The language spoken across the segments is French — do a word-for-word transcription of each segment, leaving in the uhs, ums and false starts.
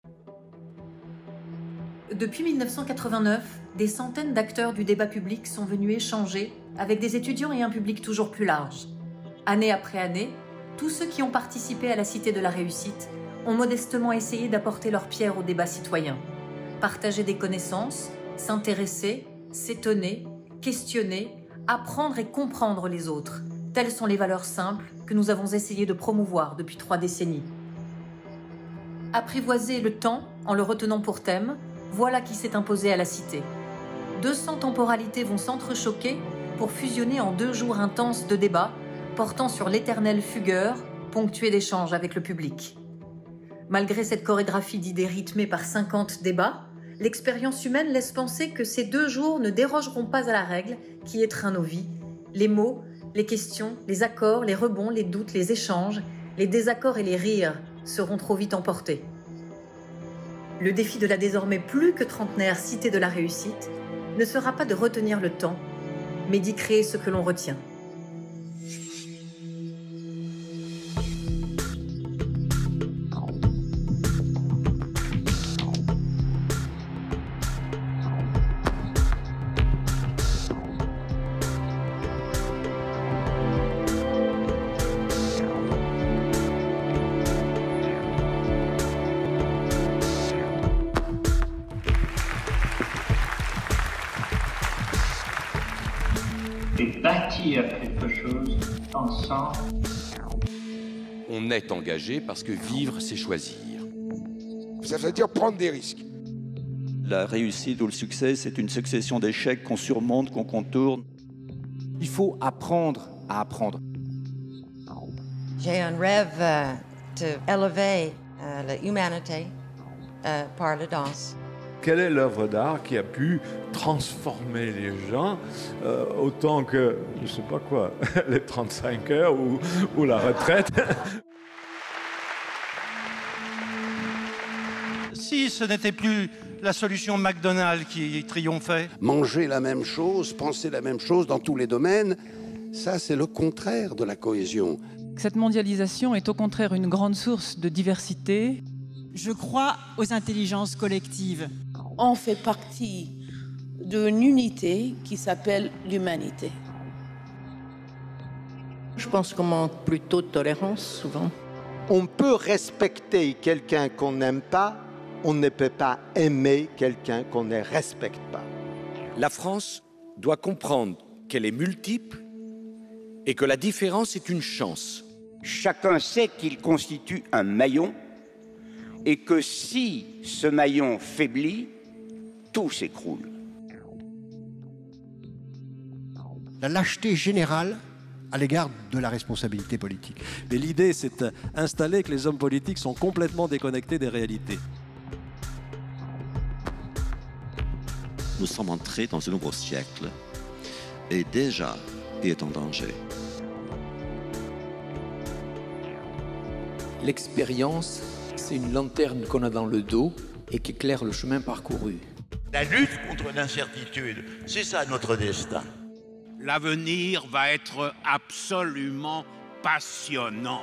Depuis mille neuf cent quatre-vingt-neuf, des centaines d'acteurs du débat public sont venus échanger avec des étudiants et un public toujours plus large. Année après année, tous ceux qui ont participé à la Cité de la Réussite ont modestement essayé d'apporter leur pierre au débat citoyen. Partager des connaissances, s'intéresser, s'étonner, questionner, apprendre et comprendre les autres. Telles sont les valeurs simples que nous avons essayé de promouvoir depuis trois décennies. Apprivoiser le temps en le retenant pour thème, voilà qui s'est imposé à la Cité. deux cents temporalités vont s'entrechoquer pour fusionner en deux jours intenses de débats portant sur l'éternel fugueur, ponctué d'échanges avec le public. Malgré cette chorégraphie d'idées rythmée par cinquante débats, l'expérience humaine laisse penser que ces deux jours ne dérogeront pas à la règle qui étreint nos vies. Les mots, les questions, les accords, les rebonds, les doutes, les échanges, les désaccords et les rires seront trop vite emportés. Le défi de la désormais plus que trentenaire Cité de la Réussite ne sera pas de retenir le temps, mais d'y créer ce que l'on retient. Et bâtir quelque chose ensemble. On est engagé parce que vivre, c'est choisir. Ça veut dire prendre des risques. La réussite ou le succès, c'est une succession d'échecs qu'on surmonte, qu'on contourne. Il faut apprendre à apprendre. J'ai un rêve euh, d'élever euh, l'humanité euh, par la danse. Quelle est l'œuvre d'art qui a pu transformer les gens euh, autant que, je ne sais pas quoi, les trente-cinq heures ou, ou la retraite? Si ce n'était plus la solution McDonald's qui triomphait. Manger la même chose, penser la même chose dans tous les domaines, ça c'est le contraire de la cohésion. Cette mondialisation est au contraire une grande source de diversité. Je crois aux intelligences collectives. On fait partie d'une unité qui s'appelle l'humanité. Je pense qu'on manque plutôt de tolérance, souvent. On peut respecter quelqu'un qu'on n'aime pas, on ne peut pas aimer quelqu'un qu'on ne respecte pas. La France doit comprendre qu'elle est multiple et que la différence est une chance. Chacun sait qu'il constitue un maillon et que si ce maillon faiblit, tout s'écroule. La lâcheté générale à l'égard de la responsabilité politique. Mais l'idée, c'est d'installer que les hommes politiques sont complètement déconnectés des réalités. Nous sommes entrés dans un nouveau siècle et déjà, il est en danger. L'expérience, c'est une lanterne qu'on a dans le dos et qui éclaire le chemin parcouru. La lutte contre l'incertitude, c'est ça notre destin. L'avenir va être absolument passionnant.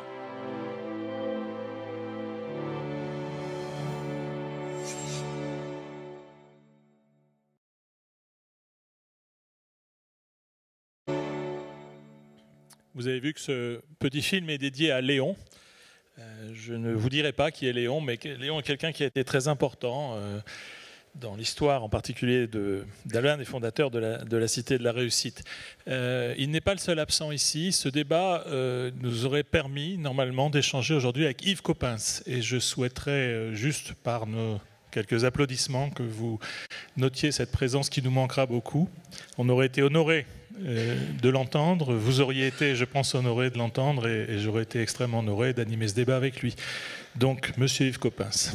Vous avez vu que ce petit film est dédié à Léon. Euh, je ne vous dirai pas qui est Léon, mais Léon est quelqu'un qui a été très important euh, dans l'histoire, en particulier de, de l'un des fondateurs de la, de la Cité de la Réussite. Euh, il n'est pas le seul absent ici. Ce débat euh, nous aurait permis, normalement, d'échanger aujourd'hui avec Yves Coppens. Et je souhaiterais, euh, juste par nos quelques applaudissements, que vous notiez cette présence qui nous manquera beaucoup. On aurait été honorés euh, de l'entendre. Vous auriez été, je pense, honorés de l'entendre, et, et j'aurais été extrêmement honoré d'animer ce débat avec lui. Donc, monsieur Yves Coppens.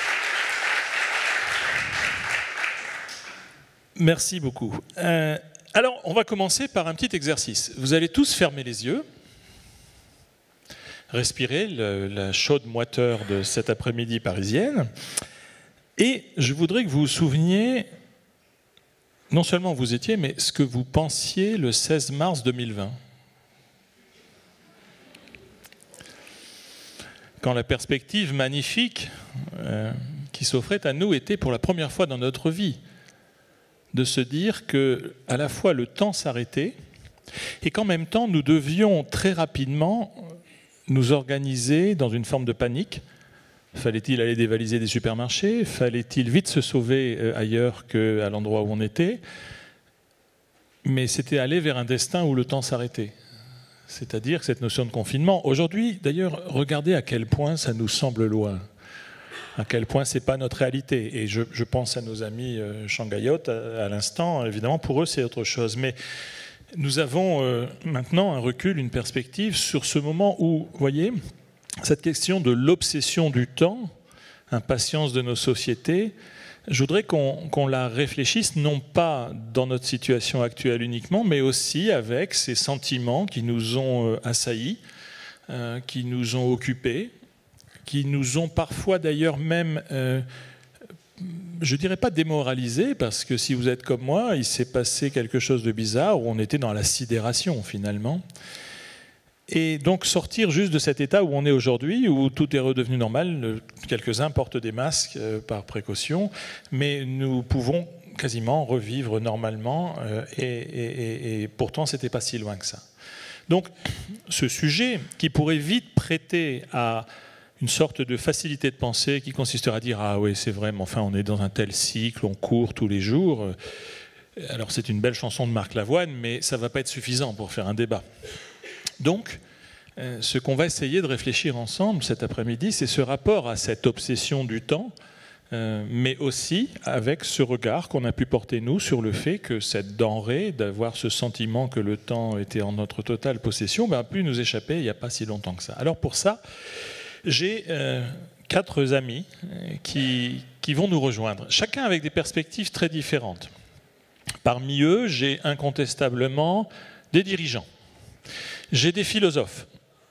Merci beaucoup. Euh, Alors, on va commencer par un petit exercice. Vous allez tous fermer les yeux, respirer le, la chaude moiteur de cet après-midi parisienne, et je voudrais que vous vous souveniez, non seulement où vous étiez, mais ce que vous pensiez le seize mars deux mille vingt. Quand la perspective magnifique euh, qui s'offrait à nous était pour la première fois dans notre vie de se dire que à la fois le temps s'arrêtait et qu'en même temps nous devions très rapidement nous organiser dans une forme de panique. Fallait-il aller dévaliser des supermarchés? Fallait-il vite se sauver ailleurs qu'à l'endroit où on était? Mais c'était aller vers un destin où le temps s'arrêtait. C'est-à-dire cette notion de confinement. Aujourd'hui, d'ailleurs, regardez à quel point ça nous semble loin. À quel point ce n'est pas notre réalité. Et je, je pense à nos amis euh, shanghaïotes à, à l'instant. Évidemment, pour eux, c'est autre chose. Mais nous avons euh, maintenant un recul, une perspective sur ce moment où, vous voyez, cette question de l'obsession du temps, impatience de nos sociétés, je voudrais qu'on qu'on la réfléchisse, non pas dans notre situation actuelle uniquement, mais aussi avec ces sentiments qui nous ont assaillis, euh, qui nous ont occupés, qui nous ont parfois d'ailleurs même, euh, je ne dirais pas démoralisés, parce que si vous êtes comme moi, il s'est passé quelque chose de bizarre où on était dans la sidération finalement. Et donc sortir juste de cet état où on est aujourd'hui, où tout est redevenu normal, quelques-uns portent des masques euh, par précaution, mais nous pouvons quasiment revivre normalement, euh, et, et, et pourtant c'était pas si loin que ça. Donc ce sujet qui pourrait vite prêter à une sorte de facilité de pensée qui consisterait à dire « Ah oui, c'est vrai, mais enfin on est dans un tel cycle, on court tous les jours ». Alors c'est une belle chanson de Marc Lavoine, mais ça ne va pas être suffisant pour faire un débat. Donc, euh, ce qu'on va essayer de réfléchir ensemble cet après-midi, c'est ce rapport à cette obsession du temps, euh, mais aussi avec ce regard qu'on a pu porter, nous, sur le fait que cette denrée, d'avoir ce sentiment que le temps était en notre totale possession, ben, a pu nous échapper il n'y a pas si longtemps que ça. Alors pour ça, j'ai euh, quatre amis qui, qui vont nous rejoindre, chacun avec des perspectives très différentes. Parmi eux, j'ai incontestablement des dirigeants. J'ai des philosophes.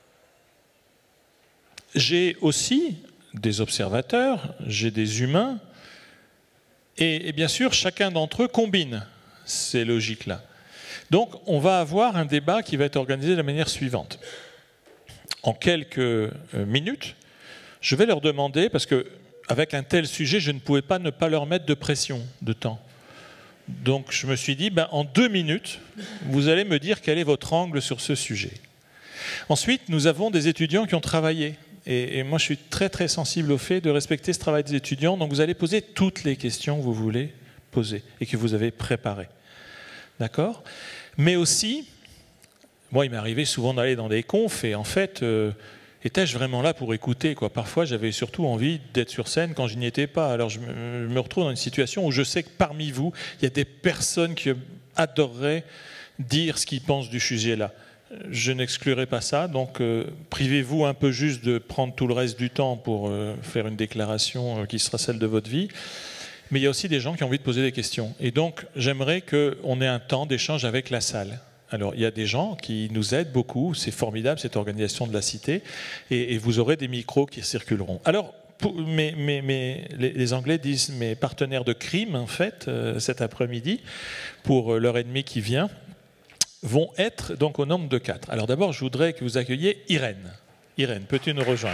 J'ai aussi des observateurs, j'ai des humains, et, et bien sûr, chacun d'entre eux combine ces logiques-là. Donc, on va avoir un débat qui va être organisé de la manière suivante. En quelques minutes, je vais leur demander, parce qu'avec un tel sujet, je ne pouvais pas ne pas leur mettre de pression de temps. Donc je me suis dit, ben, en deux minutes, vous allez me dire quel est votre angle sur ce sujet. Ensuite, nous avons des étudiants qui ont travaillé. Et, et moi, je suis très très sensible au fait de respecter ce travail des étudiants. Donc vous allez poser toutes les questions que vous voulez poser et que vous avez préparées. D'accord? Mais aussi, moi, il m'est arrivé souvent d'aller dans des confs et en fait... Euh, étais-je vraiment là pour écouter, quoi. Parfois, j'avais surtout envie d'être sur scène quand je n'y étais pas. Alors, je me, je me retrouve dans une situation où je sais que parmi vous, il y a des personnes qui adoreraient dire ce qu'ils pensent du sujet-là. Je n'exclurai pas ça, donc euh, privez-vous un peu juste de prendre tout le reste du temps pour euh, faire une déclaration euh, qui sera celle de votre vie. Mais il y a aussi des gens qui ont envie de poser des questions. Et donc, j'aimerais qu'on ait un temps d'échange avec la salle. Alors, il y a des gens qui nous aident beaucoup, c'est formidable cette organisation de la Cité, et, et vous aurez des micros qui circuleront. Alors, pour, mais, mais, mais, les, les Anglais disent mes partenaires de crime, en fait, euh, cet après-midi, pour l'heure et demie qui vient, vont être donc au nombre de quatre. Alors d'abord, je voudrais que vous accueilliez Irène. Irène, peux-tu nous rejoindre ?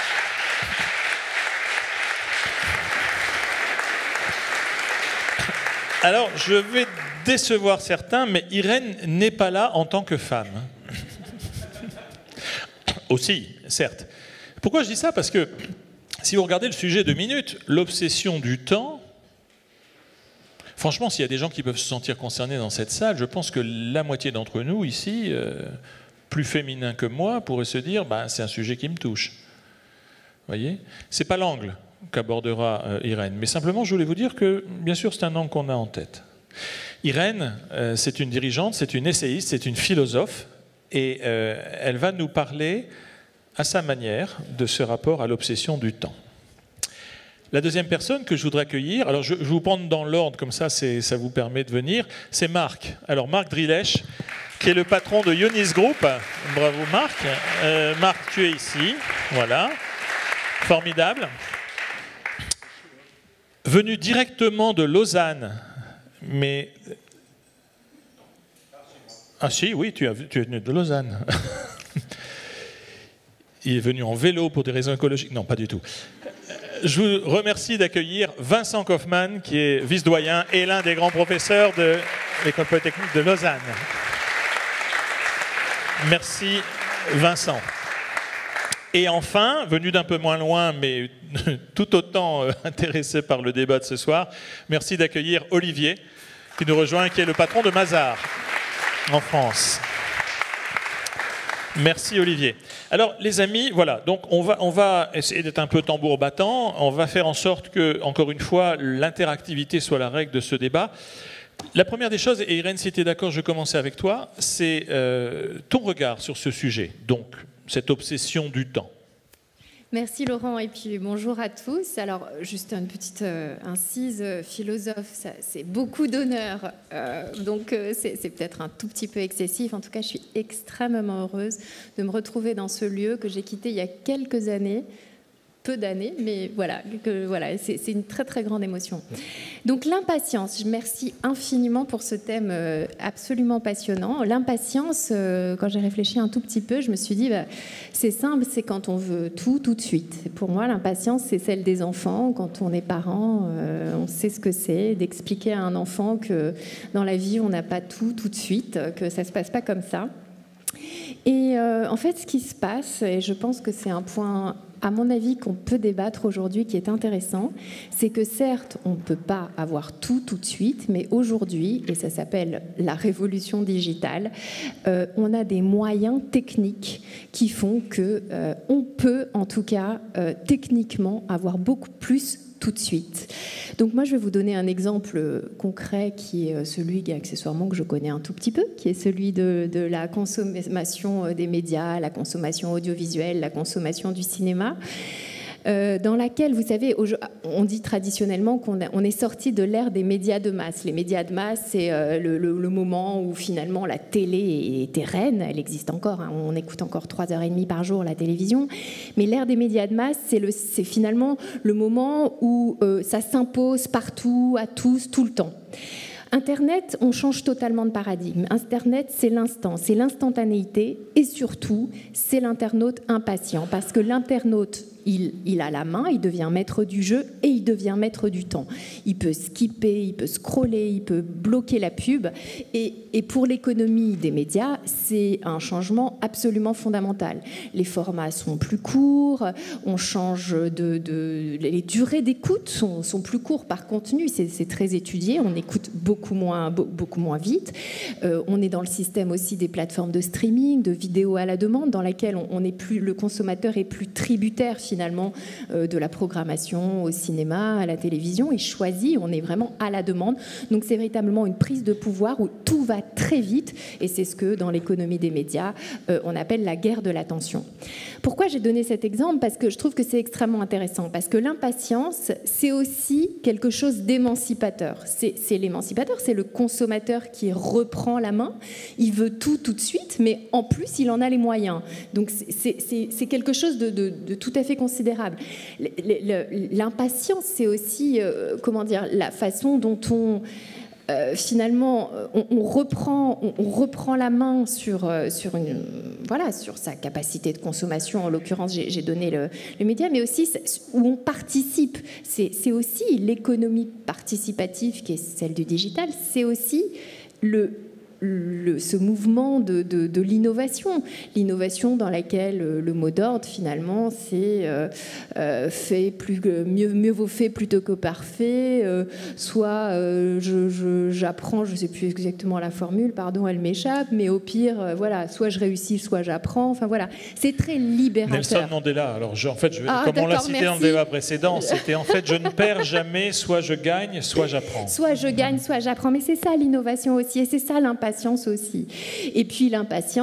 Alors, je vais décevoir certains, mais Irène n'est pas là en tant que femme. Aussi, certes. Pourquoi je dis ça ? Parce que si vous regardez le sujet de minutes, l'obsession du temps, franchement, s'il y a des gens qui peuvent se sentir concernés dans cette salle, je pense que la moitié d'entre nous ici, euh, plus féminins que moi, pourraient se dire bah, « c'est un sujet qui me touche ». Vous voyez ? Ce n'est pas l'angle qu'abordera euh, Irène. Mais simplement, je voulais vous dire que, bien sûr, c'est un angle qu'on a en tête. Irène, euh, c'est une dirigeante, c'est une essayiste, c'est une philosophe, et euh, elle va nous parler, à sa manière, de ce rapport à l'obsession du temps. La deuxième personne que je voudrais accueillir, alors je, je vous prends dans l'ordre, comme ça ça vous permet de venir, c'est Marc. Alors Marc Drilech, qui est le patron de Ionis Group. Bravo Marc. Euh, Marc, tu es ici. Voilà. Formidable. Venu directement de Lausanne, mais... Ah si, oui, tu, as, tu es venu de Lausanne. Il est venu en vélo pour des raisons écologiques. Non, pas du tout. Je vous remercie d'accueillir Vincent Kaufmann, qui est vice-doyen et l'un des grands professeurs de l'École polytechnique de Lausanne. Merci Vincent. Et enfin, venu d'un peu moins loin, mais tout autant intéressé par le débat de ce soir, merci d'accueillir Olivier, qui nous rejoint, qui est le patron de Mazars en France. Merci Olivier. Alors les amis, voilà, donc on va, on va essayer d'être un peu tambour battant, on va faire en sorte que, encore une fois, l'interactivité soit la règle de ce débat. La première des choses, et Irène, si tu es d'accord, je vais commencer avec toi, c'est euh, ton regard sur ce sujet, donc cette obsession du temps. Merci Laurent, et puis bonjour à tous. Alors juste une petite euh, incise, euh, philosophe, c'est beaucoup d'honneur, euh, donc euh, c'est peut-être un tout petit peu excessif. En tout cas, je suis extrêmement heureuse de me retrouver dans ce lieu que j'ai quitté il y a quelques années, peu d'années, mais voilà, que, voilà c'est une très très grande émotion. Donc l'impatience, je remercie infiniment pour ce thème euh, absolument passionnant. L'impatience, euh, quand j'ai réfléchi un tout petit peu, je me suis dit, bah, c'est simple, c'est quand on veut tout, tout de suite. Pour moi, l'impatience, c'est celle des enfants. Quand on est parent, euh, on sait ce que c'est, d'expliquer à un enfant que dans la vie, on n'a pas tout, tout de suite, que ça ne se passe pas comme ça. Et euh, en fait, ce qui se passe, et je pense que c'est un point, à mon avis, qu'on peut débattre aujourd'hui, qui est intéressant, c'est que certes, on ne peut pas avoir tout tout de suite, mais aujourd'hui, et ça s'appelle la révolution digitale, euh, on a des moyens techniques qui font que euh, on peut, en tout cas, euh, techniquement, avoir beaucoup plus tout de suite. Donc moi, je vais vous donner un exemple concret qui est celui, accessoirement, que je connais un tout petit peu, qui est celui de, de la consommation des médias, la consommation audiovisuelle, la consommation du cinéma, euh, dans laquelle, vous savez, on dit traditionnellement qu'on on est sorti de l'ère des médias de masse. Les médias de masse, c'est euh, le, le, le moment où finalement la télé était reine, elle existe encore, hein, on écoute encore trois heures trente par jour la télévision, mais l'ère des médias de masse, c'est finalement le moment où euh, ça s'impose partout, à tous, tout le temps. Internet, on change totalement de paradigme. Internet, c'est l'instant, c'est l'instantanéité et surtout, c'est l'internaute impatient. Parce que l'internaute, il, il a la main, il devient maître du jeu et il devient maître du temps. Il peut skipper, il peut scroller, il peut bloquer la pub. Et, et pour l'économie des médias, c'est un changement absolument fondamental. Les formats sont plus courts, on change de... de les durées d'écoute sont, sont plus courtes par contenu, c'est très étudié, on écoute beaucoup Beaucoup moins, beaucoup moins vite. Euh, on est dans le système aussi des plateformes de streaming, de vidéos à la demande, dans laquelle on, on est plus, le consommateur est plus tributaire finalement euh, de la programmation au cinéma, à la télévision, et choisit, on est vraiment à la demande. Donc c'est véritablement une prise de pouvoir où tout va très vite, et c'est ce que dans l'économie des médias, euh, on appelle la guerre de l'attention. Pourquoi j'ai donné cet exemple? Parce que je trouve que c'est extrêmement intéressant, parce que l'impatience, c'est aussi quelque chose d'émancipateur. C'est l'émancipateur, c'est le consommateur qui reprend la main, il veut tout tout de suite, mais en plus il en a les moyens. Donc c'est quelque chose de, de, de tout à fait considérable. L'impatience, c'est aussi, euh, comment dire, la façon dont on... Euh, finalement, on, on, reprend, on, on reprend la main sur, euh, sur, une, voilà, sur sa capacité de consommation. En l'occurrence, j'ai donné le, le média, mais aussi où on participe. C'est aussi l'économie participative qui est celle du digital. C'est aussi le... Le, ce mouvement de, de, de l'innovation, l'innovation dans laquelle le mot d'ordre finalement c'est euh, euh, fait plus mieux, mieux vaut fait plutôt que parfait, euh, soit euh, j'apprends, je ne sais plus exactement la formule, pardon, elle m'échappe, mais au pire, euh, voilà, soit je réussis, soit j'apprends. Enfin voilà, c'est très libérateur. Nelson Mandela. Alors je, en fait, je, ah, comme on l'a cité merci. dans le débat précédent, c'était en fait je ne perds jamais, soit je gagne, soit j'apprends. Soit je gagne, soit j'apprends. Mais c'est ça l'innovation aussi, et c'est ça l'impatience aussi. Et puis l'impatience,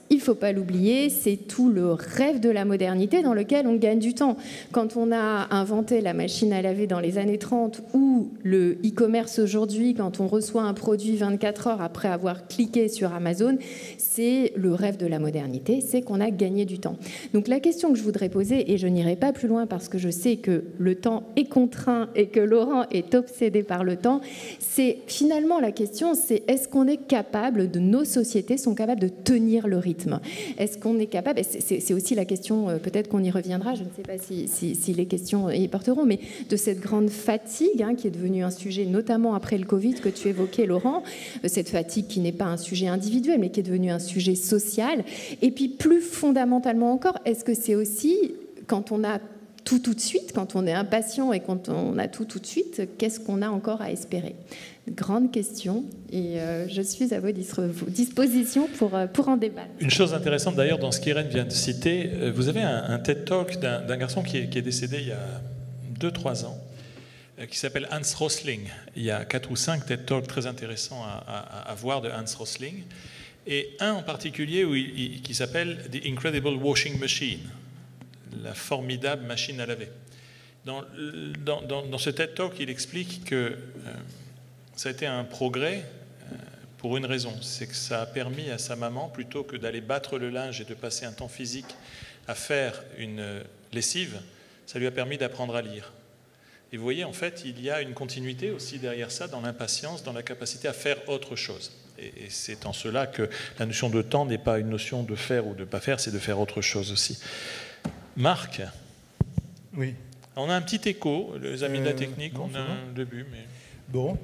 il ne faut pas l'oublier, c'est tout le rêve de la modernité dans lequel on gagne du temps. Quand on a inventé la machine à laver dans les années trente ou le e-commerce aujourd'hui, quand on reçoit un produit vingt-quatre heures après avoir cliqué sur Amazon, c'est le rêve de la modernité, c'est qu'on a gagné du temps. Donc la question que je voudrais poser, et je n'irai pas plus loin parce que je sais que le temps est contraint et que Laurent est obsédé par le temps, c'est finalement la question, c'est est-ce qu'on est capable, de nos sociétés sont capables de tenir le rythme? Est-ce qu'on est capable, c'est aussi la question, peut-être qu'on y reviendra, je ne sais pas si, si, si les questions y porteront, mais de cette grande fatigue hein, qui est devenue un sujet, notamment après le Covid que tu évoquais, Laurent, cette fatigue qui n'est pas un sujet individuel, mais qui est devenue un sujet social. Et puis plus fondamentalement encore, est-ce que c'est aussi, quand on a tout tout de suite, quand on est impatient et quand on a tout tout de suite, qu'est-ce qu'on a encore à espérer? Grande question, et euh, je suis à vos dispositions pour, euh, pour en débattre. Une chose intéressante d'ailleurs dans ce qu'Irène vient de citer, vous avez un, un TED Talk d'un garçon qui est, qui est décédé il y a deux trois ans, euh, qui s'appelle Hans Rosling. Il y a quatre ou cinq TED Talks très intéressants à, à, à voir de Hans Rosling, et un en particulier où il, il, qui s'appelle The Incredible Washing Machine, la formidable machine à laver. Dans, dans, dans, dans ce TED Talk, il explique que euh, ça a été un progrès euh, pour une raison, c'est que ça a permis à sa maman, plutôt que d'aller battre le linge et de passer un temps physique à faire une lessive, ça lui a permis d'apprendre à lire. Et vous voyez, en fait, il y a une continuité aussi derrière ça, dans l'impatience, dans la capacité à faire autre chose. Et, et c'est en cela que la notion de temps n'est pas une notion de faire ou de ne pas faire, c'est de faire autre chose aussi. Marc, oui. On a un petit écho, les amis de la euh, technique, non, on a un début. Mais... Bon,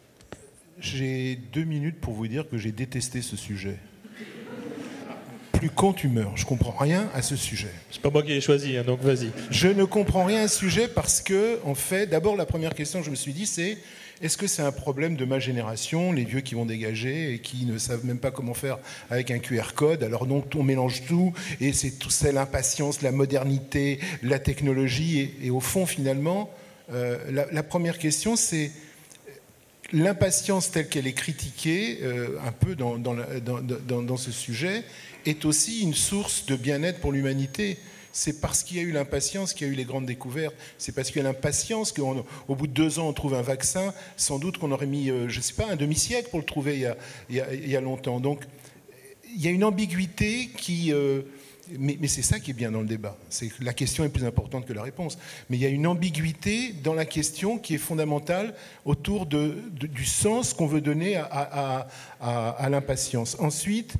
j'ai deux minutes pour vous dire que j'ai détesté ce sujet. Plus quand tu meurs, je comprends rien à ce sujet. C'est pas moi qui l'ai choisi, hein, donc vas-y. Je ne comprends rien à ce sujet parce que, en fait, d'abord la première question que je me suis dit, c'est est-ce que c'est un problème de ma génération, les vieux qui vont dégager et qui ne savent même pas comment faire avec un Q R code? Alors donc on mélange tout et c'est tout ça, l'impatience, la modernité, la technologie et, et au fond finalement, euh, la, la première question c'est l'impatience telle qu'elle est critiquée euh, un peu dans, dans, la, dans, dans, dans ce sujet est aussi une source de bien-être pour l'humanité. C'est parce qu'il y a eu l'impatience qu'il y a eu les grandes découvertes. C'est parce qu'il y a l'impatience qu'au bout de deux ans, on trouve un vaccin. Sans doute qu'on aurait mis, je ne sais pas, un demi-siècle pour le trouver il y a, il y a, il y a longtemps. Donc, il y a une ambiguïté qui... Euh, mais mais c'est ça qui est bien dans le débat. C'est que la question est plus importante que la réponse. Mais il y a une ambiguïté dans la question qui est fondamentale autour de, de, du sens qu'on veut donner à, à, à, à l'impatience. Ensuite,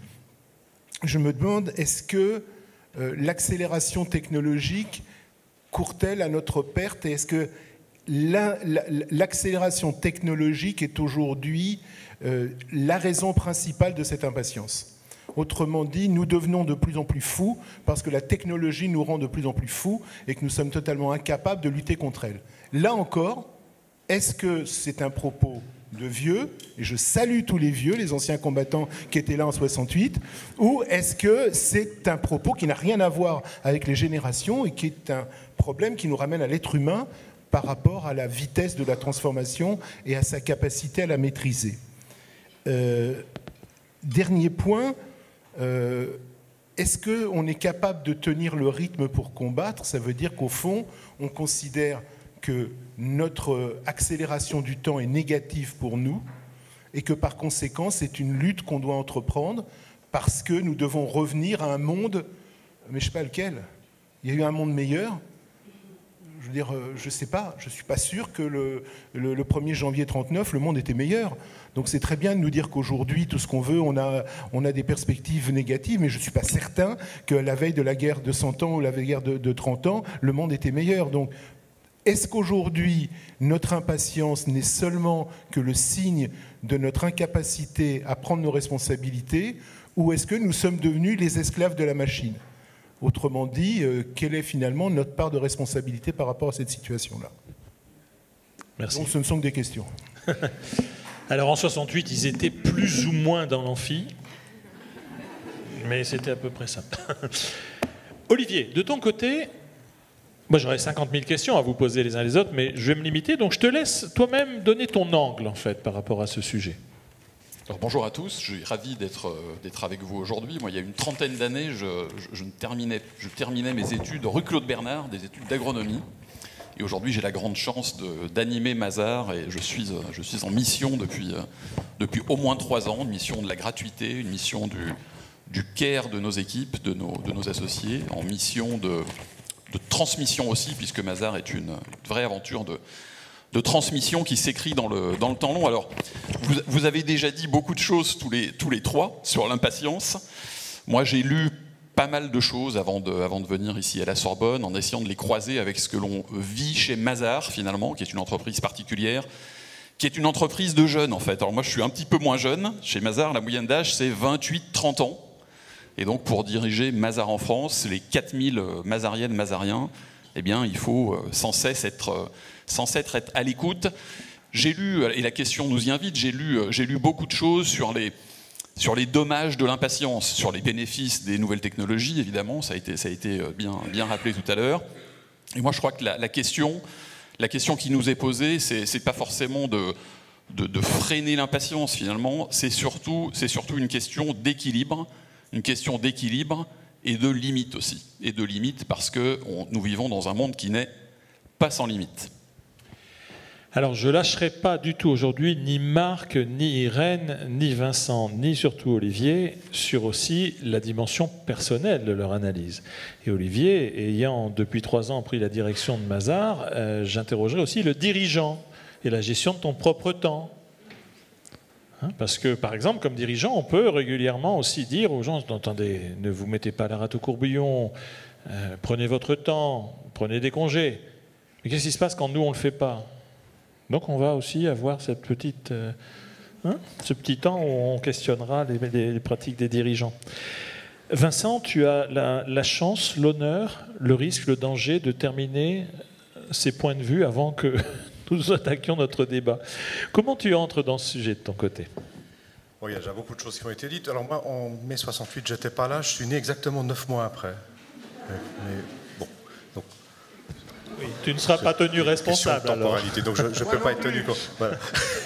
je me demande, est-ce que Euh, l'accélération technologique court-elle à notre perte? Et est-ce que la, la, l'accélération technologique est aujourd'hui euh, la raison principale de cette impatience? Autrement dit, nous devenons de plus en plus fous parce que la technologie nous rend de plus en plus fous et que nous sommes totalement incapables de lutter contre elle. Là encore, est-ce que c'est un propos de vieux, et je salue tous les vieux, les anciens combattants qui étaient là en soixante-huit, ou est-ce que c'est un propos qui n'a rien à voir avec les générations et qui est un problème qui nous ramène à l'être humain par rapport à la vitesse de la transformation et à sa capacité à la maîtriser? euh, Dernier point, euh, est-ce qu'on est capable de tenir le rythme pour combattre? Ça veut dire qu'au fond, on considère que notre accélération du temps est négative pour nous et que par conséquent, c'est une lutte qu'on doit entreprendre parce que nous devons revenir à un monde, mais je ne sais pas lequel. Il y a eu un monde meilleur. Je veux dire, je ne sais pas, je ne suis pas sûr que le, le, le premier janvier trente-neuf, le monde était meilleur. Donc c'est très bien de nous dire qu'aujourd'hui, tout ce qu'on veut, on a, on a des perspectives négatives, mais je ne suis pas certain que la veille de la guerre de cent ans ou la veille de la guerre de, de trente ans, le monde était meilleur. Donc, est-ce qu'aujourd'hui, notre impatience n'est seulement que le signe de notre incapacité à prendre nos responsabilités, ou est-ce que nous sommes devenus les esclaves de la machine? Autrement dit, euh, quelle est finalement notre part de responsabilité par rapport à cette situation-là? Merci. Donc ce ne sont que des questions. Alors en soixante-huit, ils étaient plus ou moins dans l'amphi, mais c'était à peu près ça. Olivier, de ton côté... Moi, j'aurais cinquante mille questions à vous poser les uns les autres, mais je vais me limiter. Donc, je te laisse toi-même donner ton angle, en fait, par rapport à ce sujet. Alors, bonjour à tous, je suis ravi d'être d'être avec vous aujourd'hui. Moi, il y a une trentaine d'années, je, je, je, terminais, je terminais mes études rue Claude Bernard, des études d'agronomie. Et aujourd'hui, j'ai la grande chance d'animer Mazars et je suis, je suis en mission depuis, depuis au moins trois ans, une mission de la gratuité, une mission du, du care de nos équipes, de nos, de nos associés, en mission de, de transmission aussi, puisque Mazars est une, une vraie aventure de, de transmission qui s'écrit dans le, dans le temps long. Alors, vous, vous avez déjà dit beaucoup de choses tous les, tous les trois sur l'impatience. Moi, j'ai lu pas mal de choses avant de, avant de venir ici à la Sorbonne, en essayant de les croiser avec ce que l'on vit chez Mazars, finalement, qui est une entreprise particulière, qui est une entreprise de jeunes, en fait. Alors moi, je suis un petit peu moins jeune. Chez Mazars, la moyenne d'âge, c'est vingt-huit trente ans. Et donc, pour diriger Mazars en France, les quatre mille Mazariennes, Mazariens, eh bien, il faut sans cesse être, sans cesse être à l'écoute. J'ai lu, et la question nous y invite, j'ai lu, j'ai lu beaucoup de choses sur les... sur les dommages de l'impatience, sur les bénéfices des nouvelles technologies, évidemment, ça a été, ça a été bien, bien rappelé tout à l'heure. Et moi, je crois que la, la, question, la question qui nous est posée, c'est, c'est pas forcément de, de, de freiner l'impatience, finalement, c'est surtout, c'est surtout une question d'équilibre, une question d'équilibre et de limite aussi. Et de limite parce que on, nous vivons dans un monde qui n'est pas sans limite. Alors, je ne lâcherai pas du tout aujourd'hui ni Marc, ni Irène, ni Vincent, ni surtout Olivier, sur aussi la dimension personnelle de leur analyse. Et Olivier, ayant depuis trois ans pris la direction de Mazars, euh, j'interrogerai aussi le dirigeant et la gestion de ton propre temps. Hein, parce que, par exemple, comme dirigeant, on peut régulièrement aussi dire aux gens, attendez, ne vous mettez pas la rate au courbillon, euh, prenez votre temps, prenez des congés. Mais qu'est-ce qui se passe quand nous, on ne le fait pas ? Donc on va aussi avoir cette petite, euh, hein, ce petit temps où on questionnera les, les, les pratiques des dirigeants. Vincent, tu as la, la chance, l'honneur, le risque, le danger de terminer ces points de vue avant que nous attaquions notre débat. Comment tu entres dans ce sujet de ton côté ? Bon, il y a déjà beaucoup de choses qui ont été dites. Alors moi, en mai soixante-huit, je n'étais pas là, je suis né exactement neuf mois après. Mais, bon, donc... Oui, tu ne seras pas tenu responsable. Temporalité, alors. Donc je ne peux pas être tenu. Voilà.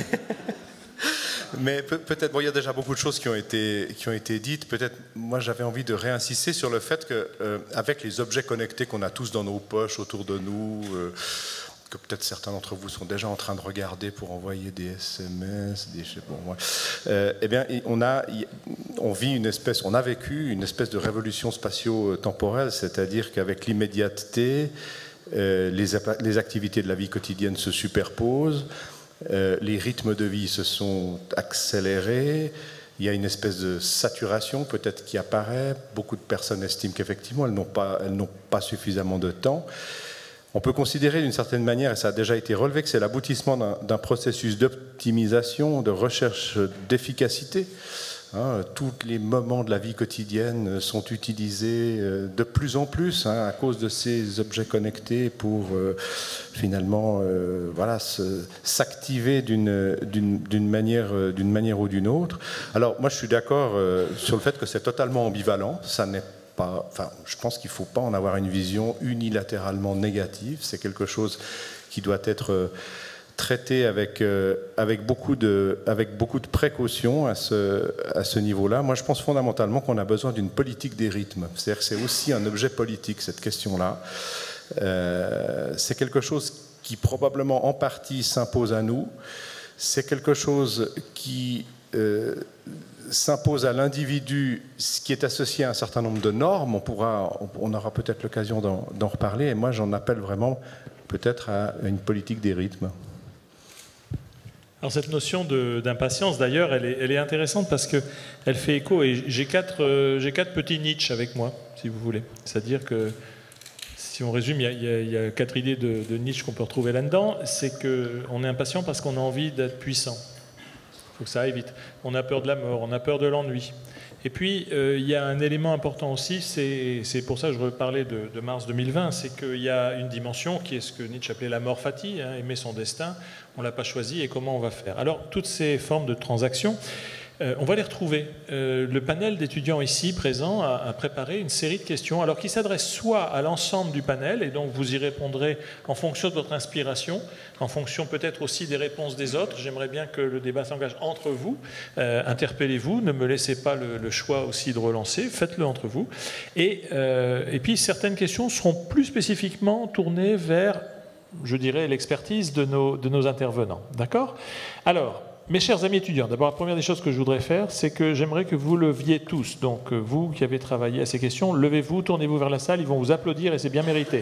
Mais pe- peut-être, bon, il y a déjà beaucoup de choses qui ont été, qui ont été dites. Peut-être, moi, j'avais envie de réinsister sur le fait que, euh, avec les objets connectés qu'on a tous dans nos poches autour de nous, euh, que peut-être certains d'entre vous sont déjà en train de regarder pour envoyer des S M S, des, je sais pas, moi. Euh, eh bien, on a, on vit une espèce, on a vécu une espèce de révolution spatio-temporelle, c'est-à-dire qu'avec l'immédiateté, Euh, les, les activités de la vie quotidienne se superposent, euh, les rythmes de vie se sont accélérés, il y a une espèce de saturation peut-être qui apparaît, beaucoup de personnes estiment qu'effectivement elles n'ont pas, elles n'ont pas suffisamment de temps. On peut considérer d'une certaine manière, et ça a déjà été relevé, que c'est l'aboutissement d'un, d'un processus d'optimisation, de recherche d'efficacité. Hein, tous les moments de la vie quotidienne sont utilisés de plus en plus hein, à cause de ces objets connectés pour euh, finalement euh, voilà, se, s'activer d'une, d'une, d'une, manière, d'une manière ou d'une autre. Alors moi je suis d'accord euh, sur le fait que c'est totalement ambivalent, ça n'est pas, enfin, je pense qu'il ne faut pas en avoir une vision unilatéralement négative, c'est quelque chose qui doit être... Euh, traité avec, euh, avec, beaucoup de, avec beaucoup de précaution à ce, à ce niveau-là. Moi, je pense fondamentalement qu'on a besoin d'une politique des rythmes. C'est-à-dire que c'est aussi un objet politique, cette question-là. Euh, c'est quelque chose qui probablement en partie s'impose à nous. C'est quelque chose qui euh, s'impose à l'individu, ce qui est associé à un certain nombre de normes. On, pourra, on aura peut-être l'occasion d'en, d'en reparler. Et moi, j'en appelle vraiment peut-être à une politique des rythmes. Alors cette notion de, d'impatience, d'ailleurs, elle est, elle est intéressante parce qu'elle fait écho, et j'ai quatre, euh, j'ai quatre petits niches avec moi, si vous voulez. C'est-à-dire que, si on résume, il y a, il y a, il y a quatre idées de, de niches qu'on peut retrouver là-dedans. C'est qu'on est impatient parce qu'on a envie d'être puissant. Il faut que ça aille vite. On a peur de la mort, on a peur de l'ennui. Et puis, euh, il y a un élément important aussi, c'est, c'est pour ça que je reparlais de, de mars deux mille vingt, c'est qu'il y a une dimension qui est ce que Nietzsche appelait la mort fati, hein, aimer son destin, on ne l'a pas choisi et comment on va faire. Alors, toutes ces formes de transactions, Euh, on va les retrouver. Euh, le panel d'étudiants ici présents a, a préparé une série de questions, alors qui s'adressent soit à l'ensemble du panel, et donc vous y répondrez en fonction de votre inspiration, en fonction peut-être aussi des réponses des autres. J'aimerais bien que le débat s'engage entre vous. Euh, interpellez-vous, ne me laissez pas le, le choix aussi de relancer, faites-le entre vous. Et, euh, et puis certaines questions seront plus spécifiquement tournées vers, je dirais, l'expertise de nos, de nos intervenants. D'accord ? Alors, mes chers amis étudiants, d'abord, la première des choses que je voudrais faire, c'est que j'aimerais que vous leviez tous. Donc, vous qui avez travaillé à ces questions, levez-vous, tournez-vous vers la salle, ils vont vous applaudir et c'est bien mérité.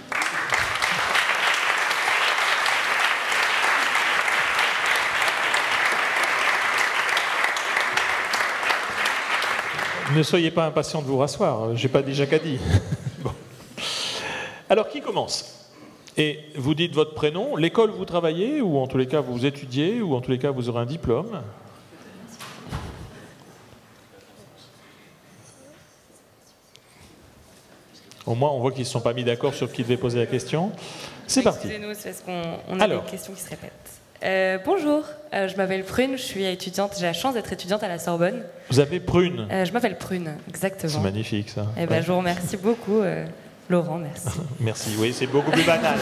Ne soyez pas impatients de vous rasseoir, je n'ai pas dit Jacadi. Bon. Alors, qui commence ? Et vous dites votre prénom, l'école où vous travaillez, ou en tous les cas vous étudiez, ou en tous les cas vous aurez un diplôme. Au moins on voit qu'ils ne se sont pas mis d'accord sur qui devait poser la question. C'est parti. Excusez-nous, c'est parce qu'on a Alors. des questions qui se répètent. Euh, bonjour, euh, je m'appelle Prune, je suis étudiante, j'ai la chance d'être étudiante à la Sorbonne. Vous avez Prune euh, Je m'appelle Prune, exactement. C'est magnifique ça. Eh ben, ouais. Je vous remercie beaucoup. Euh, Laurent, merci. Merci, oui, c'est beaucoup plus banal.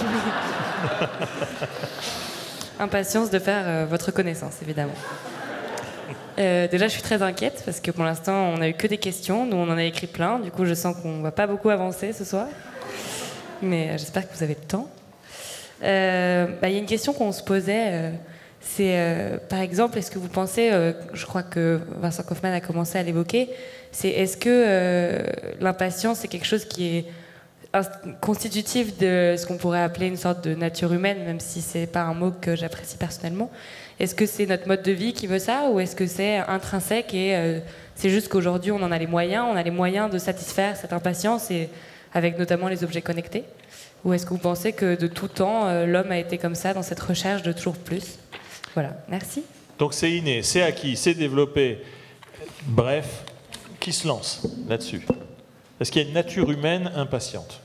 Impatience de faire euh, votre connaissance, évidemment. Euh, déjà, je suis très inquiète parce que pour l'instant, on n'a eu que des questions. Nous, on en a écrit plein. Du coup, je sens qu'on ne va pas beaucoup avancer ce soir. Mais euh, j'espère que vous avez le temps. Euh, bah, y a une question qu'on se posait. Euh, c'est, euh, par exemple, est-ce que vous pensez, euh, je crois que Vincent Kaufmann a commencé à l'évoquer, c'est est-ce que euh, l'impatience, c'est quelque chose qui est constitutif de ce qu'on pourrait appeler une sorte de nature humaine, même si c'est pas un mot que j'apprécie personnellement. Est-ce que c'est notre mode de vie qui veut ça, ou est-ce que c'est intrinsèque et euh, c'est juste qu'aujourd'hui on en a les moyens, on a les moyens de satisfaire cette impatience, et avec notamment les objets connectés? Ou est-ce que vous pensez que de tout temps euh, l'homme a été comme ça dans cette recherche de toujours plus? Voilà, merci. Donc c'est inné, c'est acquis, c'est développé. Bref, qui se lance là-dessus? Est-ce qu'il y a une nature humaine impatiente?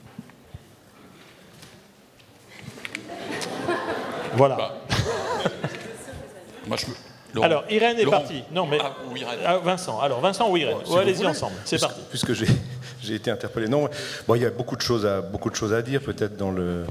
Voilà. Bah. Moi, je peux... Alors, Irène est Laurent. partie. Non, mais ah, ou Irène. Ah, Vincent. Alors, Vincent ou Irène. Bon, si ouais, allez-y ensemble. C'est Puisque, parti. Puisque j'ai, j'ai été interpellé. Non, bon, il y a beaucoup de choses à, beaucoup de choses à dire, peut-être dans le...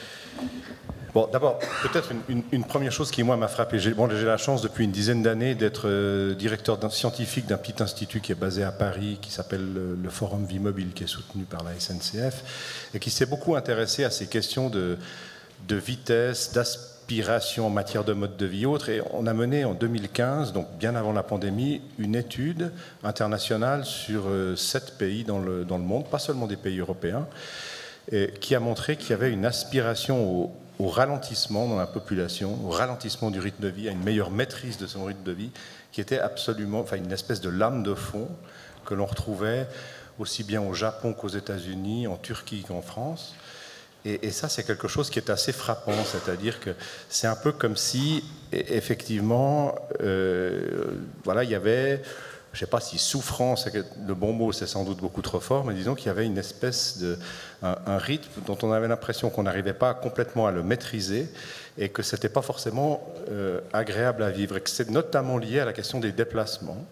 Bon, d'abord, peut-être une, une, une première chose qui, moi, m'a frappé. J'ai, bon, j'ai la chance, depuis une dizaine d'années, d'être euh, directeur d'un, scientifique d'un petit institut qui est basé à Paris, qui s'appelle le, le Forum Vie Mobile, qui est soutenu par la S N C F, et qui s'est beaucoup intéressé à ces questions de, de vitesse, d'aspiration en matière de mode de vie autre. Et on a mené en deux mille quinze, donc bien avant la pandémie, une étude internationale sur euh, sept pays dans le, dans le monde, pas seulement des pays européens, et qui a montré qu'il y avait une aspiration au au ralentissement dans la population, au ralentissement du rythme de vie, à une meilleure maîtrise de son rythme de vie, qui était absolument, enfin une espèce de lame de fond que l'on retrouvait aussi bien au Japon qu'aux États-Unis, en Turquie qu'en France. Et, et ça, c'est quelque chose qui est assez frappant, c'est-à-dire que c'est un peu comme si, effectivement, euh, voilà, il y avait... Je ne sais pas si souffrance, le bon mot, c'est sans doute beaucoup trop fort, mais disons qu'il y avait une espèce de un, un rythme dont on avait l'impression qu'on n'arrivait pas complètement à le maîtriser et que ce n'était pas forcément euh, agréable à vivre, et que c'est notamment lié à la question des déplacements.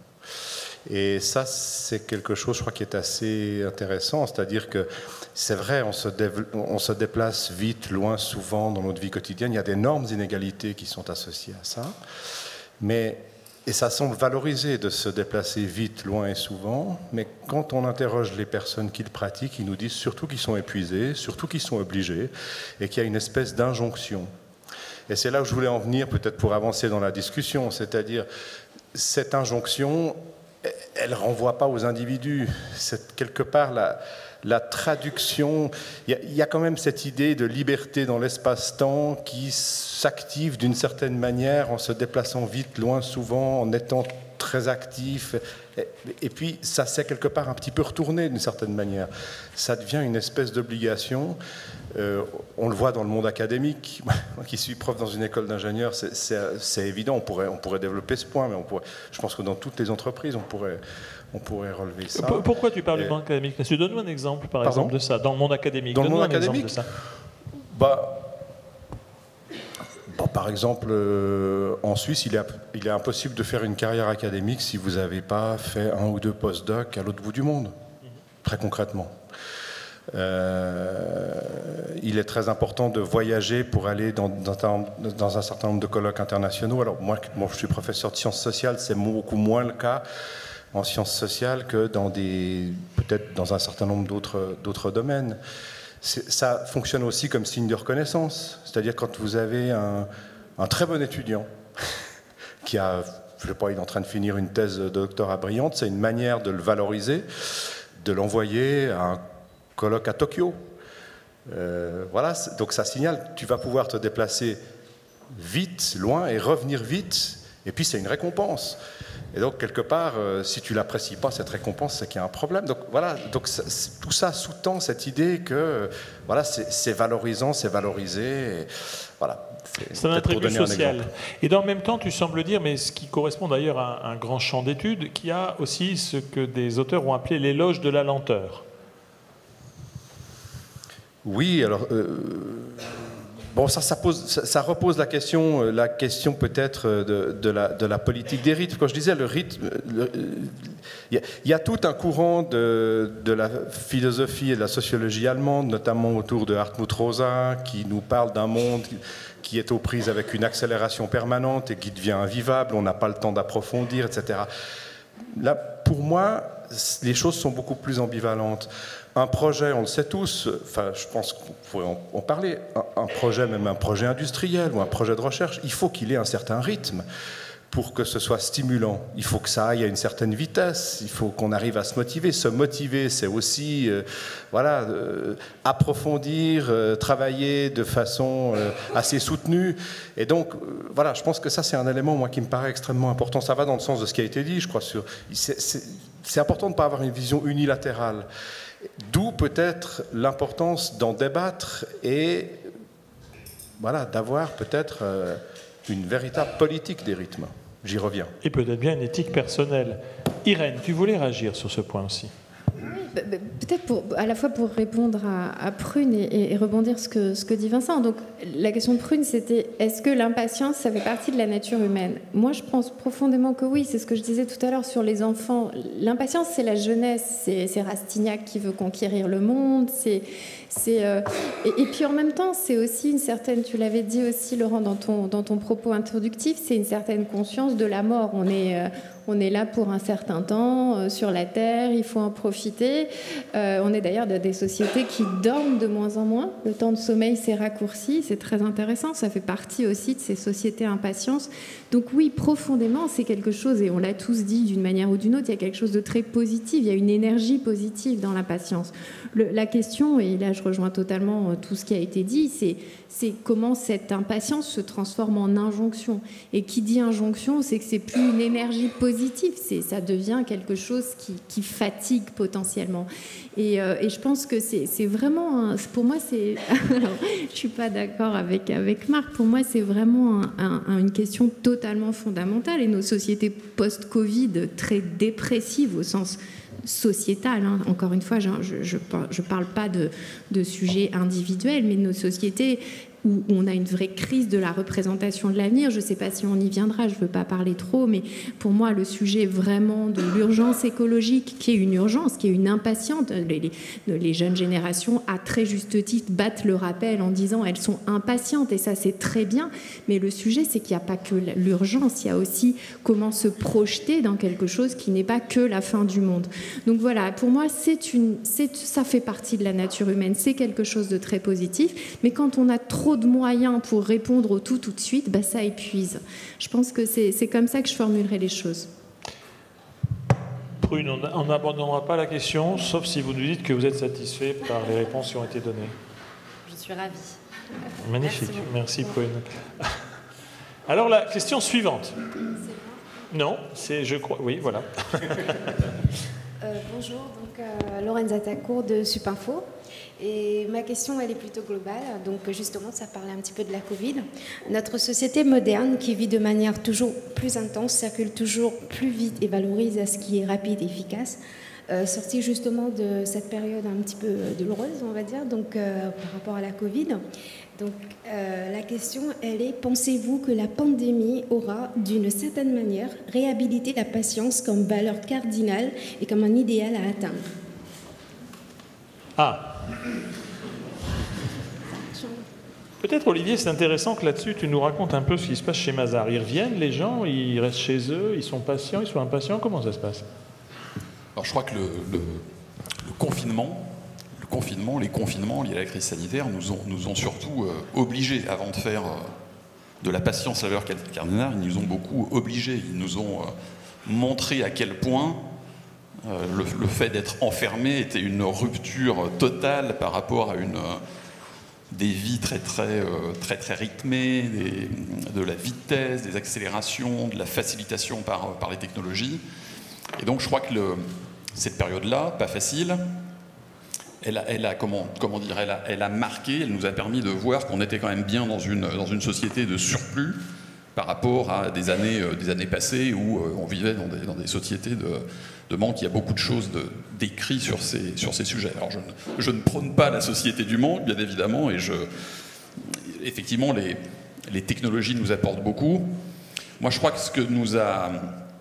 Et ça, c'est quelque chose, je crois, qui est assez intéressant, c'est-à-dire que c'est vrai, on se, on se déplace vite, loin, souvent dans notre vie quotidienne. Il y a d'énormes inégalités qui sont associées à ça, mais et ça semble valorisé de se déplacer vite, loin et souvent, mais quand on interroge les personnes qui le pratiquent, ils nous disent surtout qu'ils sont épuisés, surtout qu'ils sont obligés, et qu'il y a une espèce d'injonction. Et c'est là où je voulais en venir, peut-être pour avancer dans la discussion, c'est-à-dire cette injonction, elle ne renvoie pas aux individus. C'est quelque part la, la traduction. Il y, y a quand même cette idée de liberté dans l'espace-temps qui s'active d'une certaine manière en se déplaçant vite, loin, souvent, en étant très actif. Et, et puis, ça s'est quelque part un petit peu retourné d'une certaine manière. Ça devient une espèce d'obligation. Euh, on le voit dans le monde académique. Moi qui suis prof dans une école d'ingénieurs, c'est, c'est, c'est évident, on pourrait, on pourrait développer ce point, mais on pourrait, je pense que dans toutes les entreprises, on pourrait, on pourrait relever ça. Pourquoi tu parles Et... du monde académique? Donne-nous un exemple, par Pardon exemple, de ça, dans le monde académique. Dans le monde un académique de ça. Bah, bah, par exemple, euh, en Suisse, il est, il est impossible de faire une carrière académique si vous n'avez pas fait un ou deux post-doc à l'autre bout du monde, très concrètement. Euh, il est très important de voyager pour aller dans, dans, dans un certain nombre de colloques internationaux. Alors moi, moi je suis professeur de sciences sociales, c'est beaucoup moins le cas en sciences sociales que dans des, peut-être dans un certain nombre d'autres, d'autres domaines. Ça fonctionne aussi comme signe de reconnaissance. C'est-à-dire quand vous avez un, un très bon étudiant qui a, je ne sais pas, il est en train de finir une thèse de doctorat brillante, c'est une manière de le valoriser, de l'envoyer à un colloque à Tokyo. Euh, voilà, donc ça signale, tu vas pouvoir te déplacer vite, loin, et revenir vite, et puis c'est une récompense. Et donc, quelque part, euh, si tu l'apprécies pas, cette récompense, c'est qu'il y a un problème. Donc, voilà, donc, ça, tout ça sous-tend cette idée que euh, voilà, c'est valorisant, c'est valorisé. Et, voilà, c'est un attribut social. Et dans le même temps, tu sembles dire, mais ce qui correspond d'ailleurs à un grand champ d'études, qu'il y a aussi ce que des auteurs ont appelé l'éloge de la lenteur. Oui, alors... Euh, Bon, ça, ça, pose, ça, ça repose la question, la question peut-être de, de, la, de la politique des rythmes. Quand je disais le rythme, il y, y a tout un courant de, de la philosophie et de la sociologie allemande, notamment autour de Hartmut Rosa, qui nous parle d'un monde qui est aux prises avec une accélération permanente et qui devient invivable, on n'a pas le temps d'approfondir, et cetera. Là, pour moi, les choses sont beaucoup plus ambivalentes. Un projet, on le sait tous, enfin, je pense qu'on pourrait en, en parler, un, un projet, même un projet industriel ou un projet de recherche, il faut qu'il ait un certain rythme pour que ce soit stimulant. Il faut que ça aille à une certaine vitesse, il faut qu'on arrive à se motiver. Se motiver, c'est aussi euh, voilà, euh, approfondir, euh, travailler de façon euh, assez soutenue. Et donc, euh, voilà, je pense que ça, c'est un élément, moi, qui me paraît extrêmement important. Ça va dans le sens de ce qui a été dit, je crois. Sur, c'est important de ne pas avoir une vision unilatérale. D'où peut-être l'importance d'en débattre et voilà, d'avoir peut-être euh, une véritable politique des rythmes. J'y reviens. Et peut-être bien une éthique personnelle. Irène, tu voulais réagir sur ce point aussi? Oui, peut-être pour, à la fois pour répondre à, à Prune et, et rebondir ce que, ce que dit Vincent. Donc, la question de Prune, c'était est-ce que l'impatience, ça fait partie de la nature humaine? Moi, je pense profondément que oui. C'est ce que je disais tout à l'heure sur les enfants. L'impatience, c'est la jeunesse. C'est Rastignac qui veut conquérir le monde. C'est... Euh, et, et puis en même temps, c'est aussi une certaine, tu l'avais dit aussi Laurent dans ton, dans ton propos introductif, c'est une certaine conscience de la mort. On est, euh, on est là pour un certain temps euh, sur la Terre, il faut en profiter. Euh, on est d'ailleurs dans des sociétés qui dorment de moins en moins. Le temps de sommeil s'est raccourci, c'est très intéressant. Ça fait partie aussi de ces sociétés impatience. Donc oui, profondément, c'est quelque chose, et on l'a tous dit d'une manière ou d'une autre, il y a quelque chose de très positif, il y a une énergie positive dans l'impatience. La question, et là je rejoins totalement tout ce qui a été dit, c'est comment cette impatience se transforme en injonction. Et qui dit injonction, c'est que c'est plus une énergie positive, ça devient quelque chose qui, qui fatigue potentiellement. Et, euh, et je pense que c'est vraiment, un, pour moi, c'est, je suis pas d'accord avec avec Marc. Pour moi, c'est vraiment un, un, une question totalement fondamentale. Et nos sociétés post-Covid, très dépressives au sens sociétal, hein. Encore une fois, je ne parle pas de, de sujets individuels, mais de nos sociétés où on a une vraie crise de la représentation de l'avenir. Je ne sais pas si on y viendra, je ne veux pas parler trop, mais pour moi, le sujet vraiment de l'urgence écologique, qui est une urgence, qui est une impatience, les, les, les jeunes générations, à très juste titre, battent le rappel en disant elles sont impatientes, et ça, c'est très bien, mais le sujet, c'est qu'il n'y a pas que l'urgence, il y a aussi comment se projeter dans quelque chose qui n'est pas que la fin du monde. Donc voilà, pour moi, c'est une, c'est, ça fait partie de la nature humaine, c'est quelque chose de très positif, mais quand on a trop de moyens pour répondre au tout tout de suite, bah ça épuise. Je pense que c'est comme ça que je formulerai les choses. Prune, on n'abandonnera pas la question, sauf si vous nous dites que vous êtes satisfait par les réponses qui ont été données. Je suis ravie. Magnifique, merci, merci Prune. Alors la question suivante. Non, c'est, je crois, oui, voilà. euh, bonjour, donc euh, Lorenza Tacourt de Supinfo. Et ma question, elle est plutôt globale. Donc, justement, ça parlait un petit peu de la Covid. Notre société moderne, qui vit de manière toujours plus intense, circule toujours plus vite et valorise ce qui est rapide et efficace, euh, sorti justement de cette période un petit peu douloureuse, on va dire, donc euh, par rapport à la Covid. Donc euh, la question, elle est, pensez-vous que la pandémie aura, d'une certaine manière, réhabilité la patience comme valeur cardinale et comme un idéal à atteindre? Ah. Peut-être, Olivier, c'est intéressant que là-dessus, tu nous racontes un peu ce qui se passe chez Mazars. Ils reviennent, les gens, ils restent chez eux, ils sont patients, ils sont impatients. Comment ça se passe? Alors, je crois que le, le, le confinement, le confinement, les confinements liés à la crise sanitaire nous ont, nous ont surtout euh, obligés, avant de faire euh, de la patience la valeur cardinale, ils nous ont beaucoup obligés. Ils nous ont euh, montré à quel point euh, le, le fait d'être enfermé était une rupture totale par rapport à une... Euh, des vies très très, euh, très, très rythmées, des, de la vitesse, des accélérations, de la facilitation par, par les technologies. Et donc je crois que le, cette période-là, pas facile, elle a, elle a, comment, comment dire, elle a, elle a marqué, elle nous a permis de voir qu'on était quand même bien dans une, dans une société de surplus par rapport à des années, euh, des années passées où euh, on vivait dans des, dans des sociétés de, de manque. Il y a beaucoup de choses décrites sur ces, sur ces sujets. Alors je ne, je ne prône pas la société du manque, bien évidemment, et je, effectivement, les, les technologies nous apportent beaucoup. Moi, je crois que ce que nous a,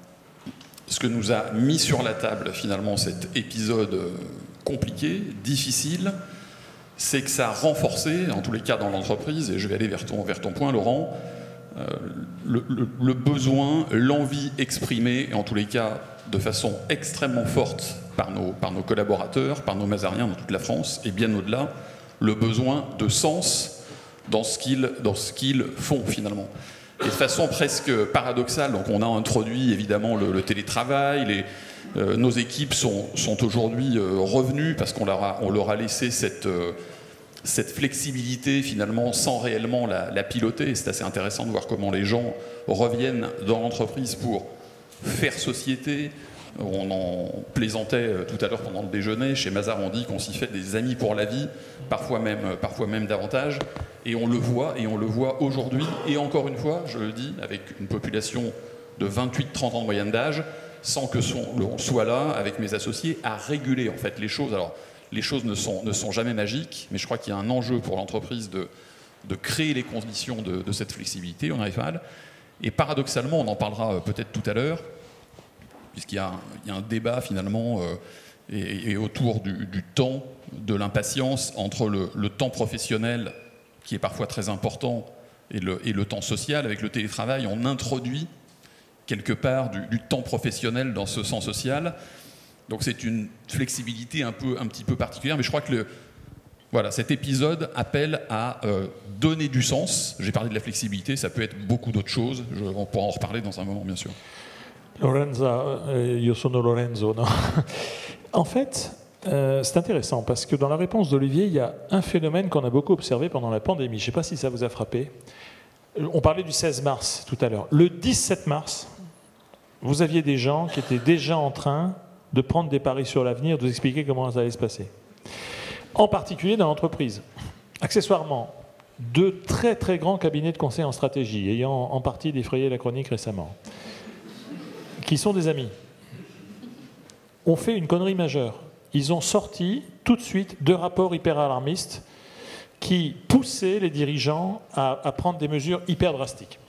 ce que nous a mis sur la table, finalement, cet épisode compliqué, difficile, c'est que ça a renforcé, en tous les cas dans l'entreprise, et je vais aller vers ton, vers ton point, Laurent, euh, le, le, le besoin, l'envie exprimée, et en tous les cas de façon extrêmement forte par nos, par nos collaborateurs, par nos Mazariens dans toute la France, et bien au-delà, le besoin de sens dans ce qu'ils, dans ce qu'ils font finalement. Et de façon presque paradoxale, donc on a introduit évidemment le, le télétravail, les, euh, nos équipes sont, sont aujourd'hui euh, revenues parce qu'on leur a, on leur a laissé cette, euh, cette flexibilité finalement sans réellement la, la piloter. Et c'est assez intéressant de voir comment les gens reviennent dans l'entreprise pour faire société. On en plaisantait tout à l'heure pendant le déjeuner. Chez Mazars, on dit qu'on s'y fait des amis pour la vie, parfois même, parfois même davantage. Et on le voit, et on le voit aujourd'hui. Et encore une fois, je le dis, avec une population de vingt-huit à trente ans de moyenne d'âge, sans que son, on soit là, avec mes associés, à réguler en fait les choses. Alors, les choses ne sont, ne sont jamais magiques, mais je crois qu'il y a un enjeu pour l'entreprise de, de créer les conditions de, de cette flexibilité. On arrive mal. Et paradoxalement, on en parlera peut-être tout à l'heure, puisqu'il y a, il y a un débat finalement euh, et, et autour du, du temps, de l'impatience entre le, le temps professionnel, qui est parfois très important, et le, et le temps social. Avec le télétravail, on introduit quelque part du, du temps professionnel dans ce sens social. Donc c'est une flexibilité un, peu, un petit peu particulière, mais je crois que le, voilà, cet épisode appelle à euh, donner du sens. J'ai parlé de la flexibilité, ça peut être beaucoup d'autres choses. Je, on pourra en reparler dans un moment, bien sûr. Lorenza, eh, io sono Lorenzo, no? En fait, euh, c'est intéressant parce que dans la réponse d'Olivier, il y a un phénomène qu'on a beaucoup observé pendant la pandémie. Je ne sais pas si ça vous a frappé. On parlait du seize mars tout à l'heure. Le dix-sept mars, vous aviez des gens qui étaient déjà en train de prendre des paris sur l'avenir, de vous expliquer comment ça allait se passer. En particulier dans l'entreprise. Accessoirement, deux très très grands cabinets de conseil en stratégie, ayant en partie défrayé la chronique récemment, qui sont des amis, ont fait une connerie majeure. Ils ont sorti tout de suite deux rapports hyper alarmistes qui poussaient les dirigeants à, à prendre des mesures hyper drastiques.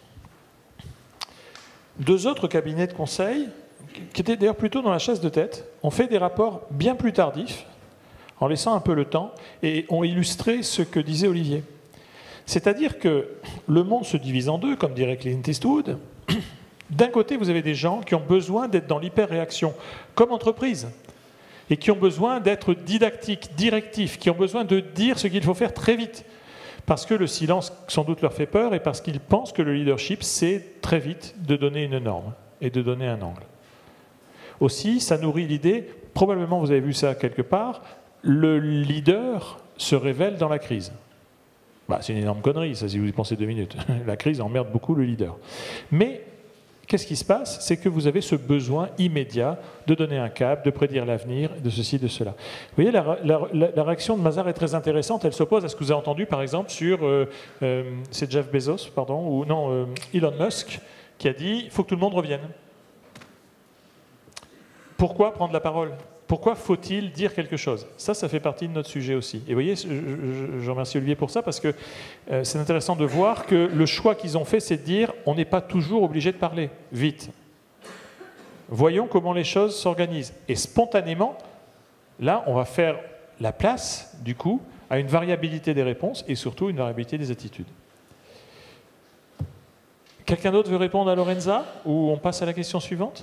Deux autres cabinets de conseil, qui étaient d'ailleurs plutôt dans la chasse de tête, ont fait des rapports bien plus tardifs, en laissant un peu le temps, et ont illustré ce que disait Olivier. C'est-à-dire que le monde se divise en deux, comme dirait Clint Eastwood. D'un côté, vous avez des gens qui ont besoin d'être dans l'hyper-réaction, comme entreprise, et qui ont besoin d'être didactiques, directifs, qui ont besoin de dire ce qu'il faut faire très vite, parce que le silence, sans doute, leur fait peur, et parce qu'ils pensent que le leadership, c'est très vite de donner une norme et de donner un angle. Aussi, ça nourrit l'idée, probablement vous avez vu ça quelque part, le leader se révèle dans la crise. Bah, c'est une énorme connerie, ça, si vous y pensez deux minutes. La crise emmerde beaucoup le leader. Mais qu'est-ce qui se passe? C'est que vous avez ce besoin immédiat de donner un cap, de prédire l'avenir, de ceci, de cela. Vous voyez, la, la, la réaction de Mazars est très intéressante. Elle s'oppose à ce que vous avez entendu, par exemple, sur... Euh, euh, c'est Jeff Bezos, pardon, ou non, euh, Elon Musk, qui a dit « il faut que tout le monde revienne ». Pourquoi prendre la parole? pourquoi faut-il dire quelque chose? Ça, ça fait partie de notre sujet aussi. Et vous voyez, je, je, je remercie Olivier pour ça, parce que euh, c'est intéressant de voir que le choix qu'ils ont fait, c'est de dire on n'est pas toujours obligé de parler. Vite. Voyons comment les choses s'organisent. Et spontanément, là, on va faire la place, du coup, à une variabilité des réponses et surtout une variabilité des attitudes. Quelqu'un d'autre veut répondre à Lorenza, ou on passe à la question suivante?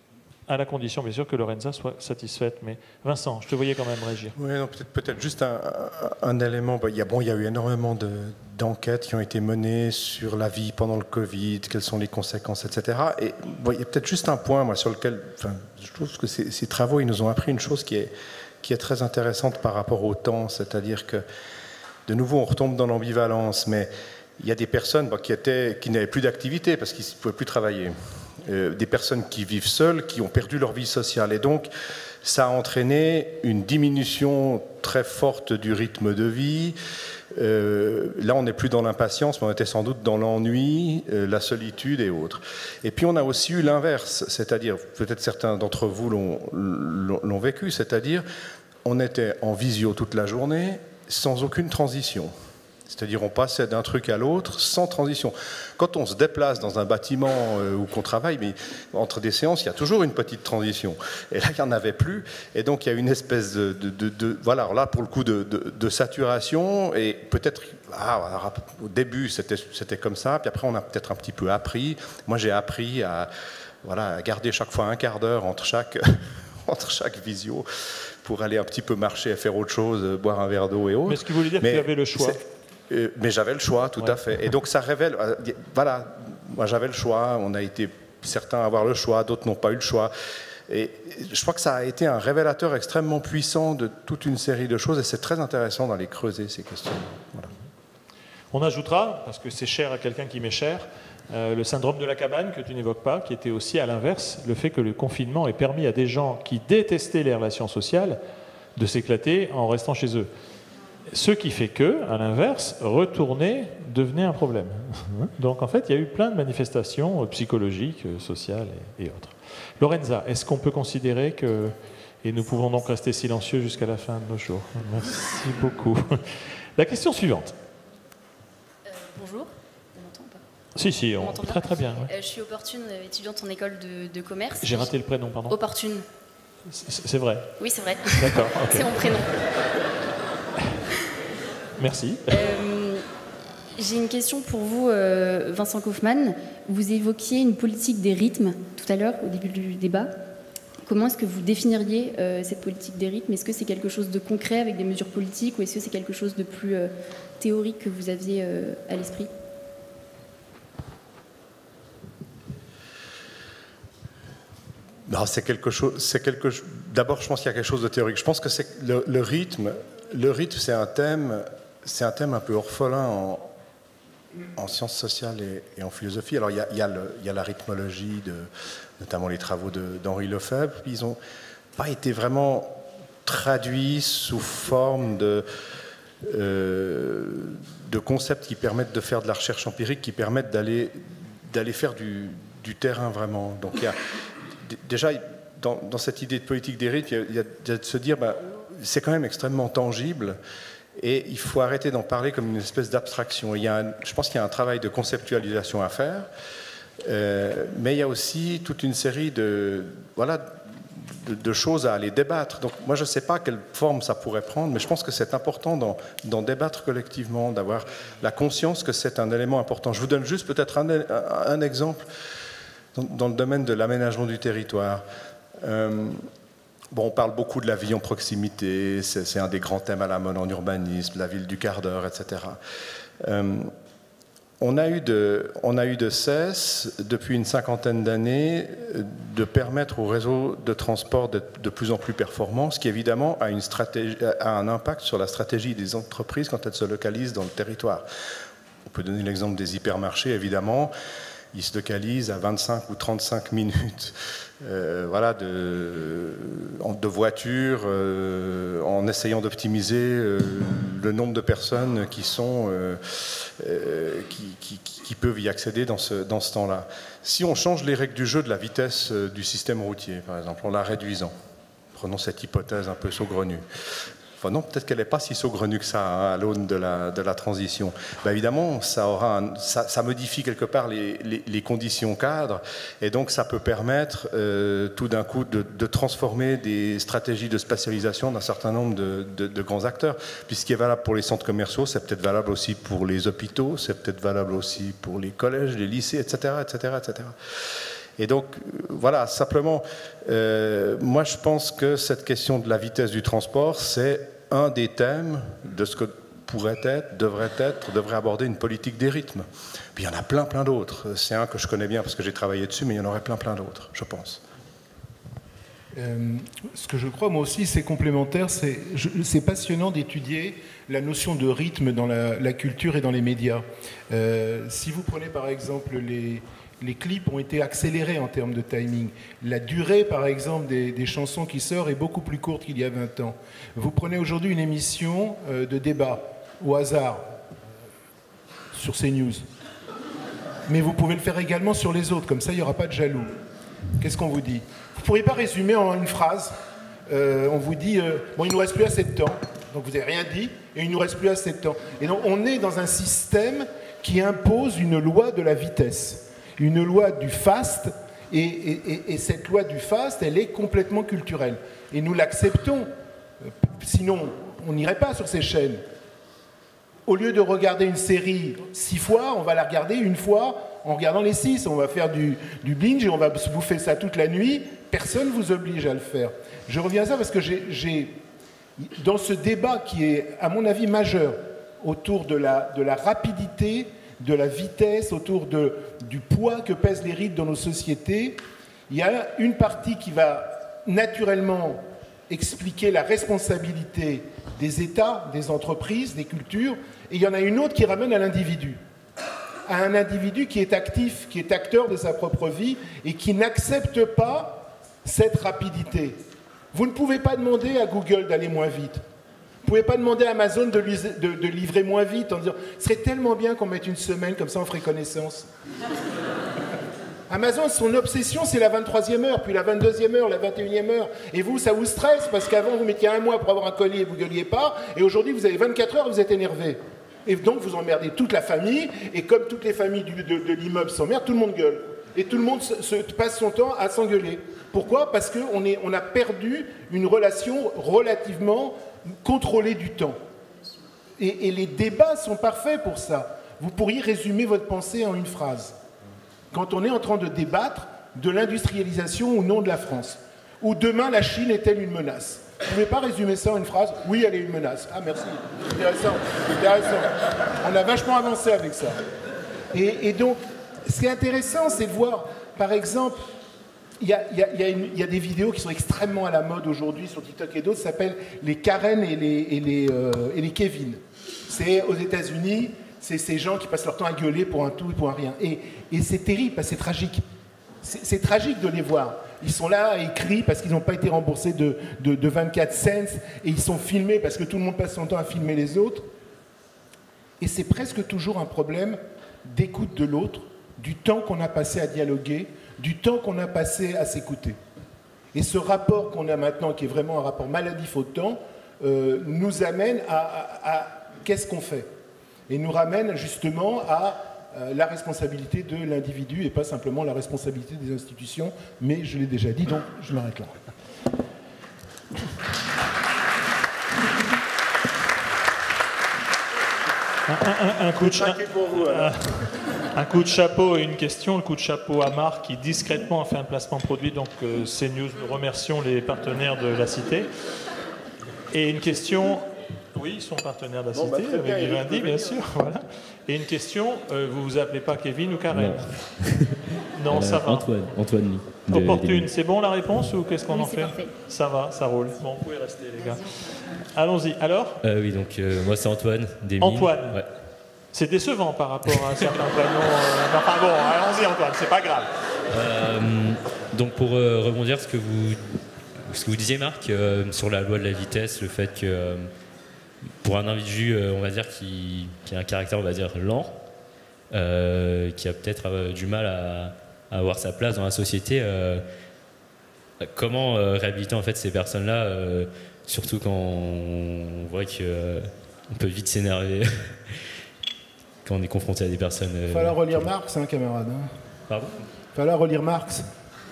À la condition, bien sûr, que Lorenza soit satisfaite. Mais Vincent, je te voyais quand même réagir. Oui, peut-être peut juste un, un, un élément. Il y, a, bon, il y a eu énormément de, d'enquêtes qui ont été menées sur la vie pendant le Covid, quelles sont les conséquences, et cetera. Et bon, il y a peut-être juste un point, moi, sur lequel, enfin, je trouve que ces, ces travaux, ils nous ont appris une chose qui est, qui est très intéressante par rapport au temps, c'est-à-dire que, de nouveau, on retombe dans l'ambivalence, mais il y a des personnes bon, qui, étaient, qui n'avaient plus d'activité parce qu'ils ne pouvaient plus travailler. Euh, des personnes qui vivent seules, qui ont perdu leur vie sociale. Et donc, ça a entraîné une diminution très forte du rythme de vie. Euh, là, on n'est plus dans l'impatience, mais on était sans doute dans l'ennui, euh, la solitude et autres. Et puis, on a aussi eu l'inverse, c'est-à-dire, peut-être certains d'entre vous l'ont, l'ont vécu, c'est-à-dire, on était en visio toute la journée, sans aucune transition. C'est-à-dire on passait d'un truc à l'autre sans transition. Quand on se déplace dans un bâtiment euh, où qu'on travaille, mais entre des séances, il y a toujours une petite transition. Et là, il n'y en avait plus. Et donc, il y a une espèce de... de, de, de voilà, alors là, pour le coup, de, de, de saturation. Et peut-être, ah, au début, c'était, c'était comme ça. Puis après, on a peut-être un petit peu appris. Moi, j'ai appris à, voilà, à garder chaque fois un quart d'heure entre chaque, entre chaque visio pour aller un petit peu marcher et faire autre chose, boire un verre d'eau et autres. Mais ce qui voulait dire que tu avais le choix. Mais j'avais le choix, tout ouais. à fait. Et donc ça révèle, voilà, moi j'avais le choix, on a été certains à avoir le choix, d'autres n'ont pas eu le choix. Et je crois que ça a été un révélateur extrêmement puissant de toute une série de choses et c'est très intéressant d'aller creuser ces questions. Voilà. On ajoutera, parce que c'est cher à quelqu'un qui m'est cher, euh, le syndrome de la cabane que tu n'évoques pas, qui était aussi à l'inverse, le fait que le confinement ait permis à des gens qui détestaient les relations sociales de s'éclater en restant chez eux. Ce qui fait que, à l'inverse, retourner devenait un problème. Donc en fait, il y a eu plein de manifestations psychologiques, sociales et, et autres. Lorenza, est-ce qu'on peut considérer que... Et nous pouvons donc rester silencieux jusqu'à la fin de nos jours. Merci beaucoup. La question suivante. Euh, bonjour, on m'entend pas? Si, si, on, on très très bien. Ouais. Euh, je suis Opportune, étudiante en école de, de commerce. J'ai raté le prénom, pardon. Opportune. C'est, c'est vrai? Oui, c'est vrai. D'accord. Okay. C'est mon prénom. Merci. Euh, j'ai une question pour vous, euh, Vincent Kaufmann. Vous évoquiez une politique des rythmes tout à l'heure, au début du débat. Comment est-ce que vous définiriez euh, cette politique des rythmes? Est-ce que c'est quelque chose de concret avec des mesures politiques ou est-ce que c'est quelque chose de plus euh, théorique que vous aviez euh, à l'esprit? Non, c'est quelque chose. C'est quelque. D'abord, je pense qu'il y a quelque chose de théorique. Je pense que c'est le, le rythme. Le rythme, c'est un thème. C'est un thème un peu orphelin en, en sciences sociales et, et en philosophie. Alors, il y a, il y a, le, il y a la rythmologie, de, notamment les travaux de, d'Henri Lefebvre. Ils n'ont pas été vraiment traduits sous forme de, euh, de concepts qui permettent de faire de la recherche empirique, qui permettent d'aller, d'aller faire du, du terrain vraiment. Donc, il y a, déjà, dans, dans cette idée de politique des rythmes, il y a, il y a, il y a de se dire, ben, c'est quand même extrêmement tangible. Et il faut arrêter d'en parler comme une espèce d'abstraction. Il y a un, je pense qu'il y a un travail de conceptualisation à faire, euh, mais il y a aussi toute une série de, voilà, de, de choses à aller débattre. Donc moi, je ne sais pas quelle forme ça pourrait prendre, mais je pense que c'est important d'en, d'en débattre collectivement, d'avoir la conscience que c'est un élément important. Je vous donne juste peut-être un, un, un exemple dans, dans le domaine de l'aménagement du territoire. Euh, Bon, on parle beaucoup de la vie en proximité, c'est, c'est un des grands thèmes à la mode en urbanisme, la ville du quart d'heure, et cetera. Euh, on a eu de, on a eu de cesse, depuis une cinquantaine d'années, de permettre au réseau de transport d'être de plus en plus performant, ce qui évidemment a, une stratégie, a un impact sur la stratégie des entreprises quand elles se localisent dans le territoire. On peut donner l'exemple des hypermarchés, évidemment. Ils se localisent à vingt-cinq ou trente-cinq minutes euh, voilà, de, de voitures euh, en essayant d'optimiser euh, le nombre de personnes qui, sont, euh, euh, qui, qui, qui peuvent y accéder dans ce, dans ce temps-là. Si on change les règles du jeu de la vitesse euh, du système routier, par exemple, en la réduisant, prenons cette hypothèse un peu saugrenue. Enfin non, peut-être qu'elle n'est pas si saugrenue que ça hein, à l'aune de la, de la transition. Ben évidemment, ça, aura un, ça, ça modifie quelque part les, les, les conditions cadres, et donc ça peut permettre euh, tout d'un coup de, de transformer des stratégies de spatialisation d'un certain nombre de, de, de grands acteurs. Puis ce qui est valable pour les centres commerciaux, c'est peut-être valable aussi pour les hôpitaux, c'est peut-être valable aussi pour les collèges, les lycées, et cetera, et cetera, et cetera. Et donc, voilà, simplement, euh, moi je pense que cette question de la vitesse du transport, c'est un des thèmes de ce que pourrait être, devrait être, devrait aborder une politique des rythmes. Puis il y en a plein, plein d'autres. C'est un que je connais bien parce que j'ai travaillé dessus, mais il y en aurait plein, plein d'autres, je pense. Euh, ce que je crois, moi aussi, c'est complémentaire. C'est, je, c'est passionnant d'étudier la notion de rythme dans la, la culture et dans les médias. Euh, si vous prenez par exemple les... Les clips ont été accélérés en termes de timing. La durée, par exemple, des, des chansons qui sortent est beaucoup plus courte qu'il y a vingt ans. Vous prenez aujourd'hui une émission euh, de débat, au hasard, sur CNews. Mais vous pouvez le faire également sur les autres, comme ça il n'y aura pas de jaloux. Qu'est-ce qu'on vous dit? Vous ne pourriez pas résumer en une phrase. Euh, on vous dit, euh, bon, il ne nous reste plus assez de temps. Donc vous n'avez rien dit, et il ne nous reste plus assez de temps. Et donc on est dans un système qui impose une loi de la vitesse. Une loi du fast, et, et, et cette loi du fast, elle est complètement culturelle. Et nous l'acceptons, sinon on n'irait pas sur ces chaînes. Au lieu de regarder une série six fois, on va la regarder une fois en regardant les six. On va faire du, du binge et on va se bouffer ça toute la nuit. Personne ne vous oblige à le faire. Je reviens à ça parce que j'ai, j'ai dans ce débat qui est, à mon avis, majeur, autour de la, de la rapidité, de la vitesse, autour de, du poids que pèsent les rythmes dans nos sociétés, il y a une partie qui va naturellement expliquer la responsabilité des États, des entreprises, des cultures, et il y en a une autre qui ramène à l'individu, à un individu qui est actif, qui est acteur de sa propre vie et qui n'accepte pas cette rapidité. Vous ne pouvez pas demander à Google d'aller moins vite. Vous ne pouvez pas demander à Amazon de, lui, de, de livrer moins vite en disant « ce serait tellement bien qu'on mette une semaine, comme ça on ferait connaissance ». Amazon, son obsession, c'est la vingt-troisième heure, puis la vingt-deuxième heure, la vingt et unième heure. Et vous, ça vous stresse, parce qu'avant, vous mettiez un mois pour avoir un colis et vous ne gueuliez pas, et aujourd'hui, vous avez vingt-quatre heures et vous êtes énervé. Et donc, vous emmerdez toute la famille, et comme toutes les familles du, de, de l'immeuble s'emmerdent, tout le monde gueule. Et tout le monde se, se passe son temps à s'engueuler. Pourquoi? Parce qu'on on a perdu une relation relativement contrôler du temps. Et, et les débats sont parfaits pour ça. Vous pourriez résumer votre pensée en une phrase. Quand on est en train de débattre de l'industrialisation ou non de la France, ou demain la Chine est-elle une menace? Vous ne pouvez pas résumer ça en une phrase? Oui, elle est une menace. Ah, merci. Intéressant. Intéressant. On a vachement avancé avec ça. Et, et donc, ce qui est intéressant, c'est de voir, par exemple, Il y, a, il, y a, il, y a une, il y a des vidéos qui sont extrêmement à la mode aujourd'hui sur TikTok et d'autres, ça s'appelle les Karen et les, et les, euh, et les Kevin. C'est aux États-Unis, c'est ces gens qui passent leur temps à gueuler pour un tout et pour un rien. Et, et c'est terrible, parce que c'est tragique. C'est, c'est tragique de les voir. Ils sont là et ils crient parce qu'ils n'ont pas été remboursés de, de, de vingt-quatre cents, et ils sont filmés parce que tout le monde passe son temps à filmer les autres. Et c'est presque toujours un problème d'écoute de l'autre, du temps qu'on a passé à dialoguer, du temps qu'on a passé à s'écouter. Et ce rapport qu'on a maintenant, qui est vraiment un rapport maladif au temps, euh, nous amène à, à, à qu'est-ce qu'on fait? Et nous ramène justement à euh, la responsabilité de l'individu et pas simplement la responsabilité des institutions, mais je l'ai déjà dit, donc je m'arrête là. Un, un, un, coup de cha- un, un coup de chapeau et une question. Le coup de chapeau à Marc qui discrètement a fait un placement de produit. Donc euh, CNews, nous remercions les partenaires de la Cité. Et une question. Oui, ils sont partenaires de la Cité, bon, bah, avec Vivendi, bien sûr. Voilà. Et une question, euh, vous vous appelez pas Kevin ou Karen? Non, non euh, ça va. Antoine, Antoine. De, Opportune. C'est bon la réponse ou qu'est-ce qu'on oui, en fait parfait. Ça va, ça roule. Bon, vous pouvez rester les gars. Allons-y. Alors euh, Oui, donc euh, moi c'est Antoine. Des Mines. Antoine. Ouais. C'est décevant par rapport à certains prénoms. Euh, enfin bon, allons-y Antoine, c'est pas grave. Euh, donc pour euh, rebondir ce que vous, ce que vous disiez Marc euh, sur la loi de la vitesse, le fait que euh, pour un individu, euh, on va dire qui, qui a un caractère, on va dire lent, euh, qui a peut-être euh, du mal à, à avoir sa place dans la société. Euh, comment euh, réhabiliter en fait ces personnes-là, euh, surtout quand on voit qu'on euh, peut vite s'énerver quand on est confronté à des personnes. Il euh... Fallait relire Marx, hein, camarade. Hein. Pardon ? Fallait relire Marx.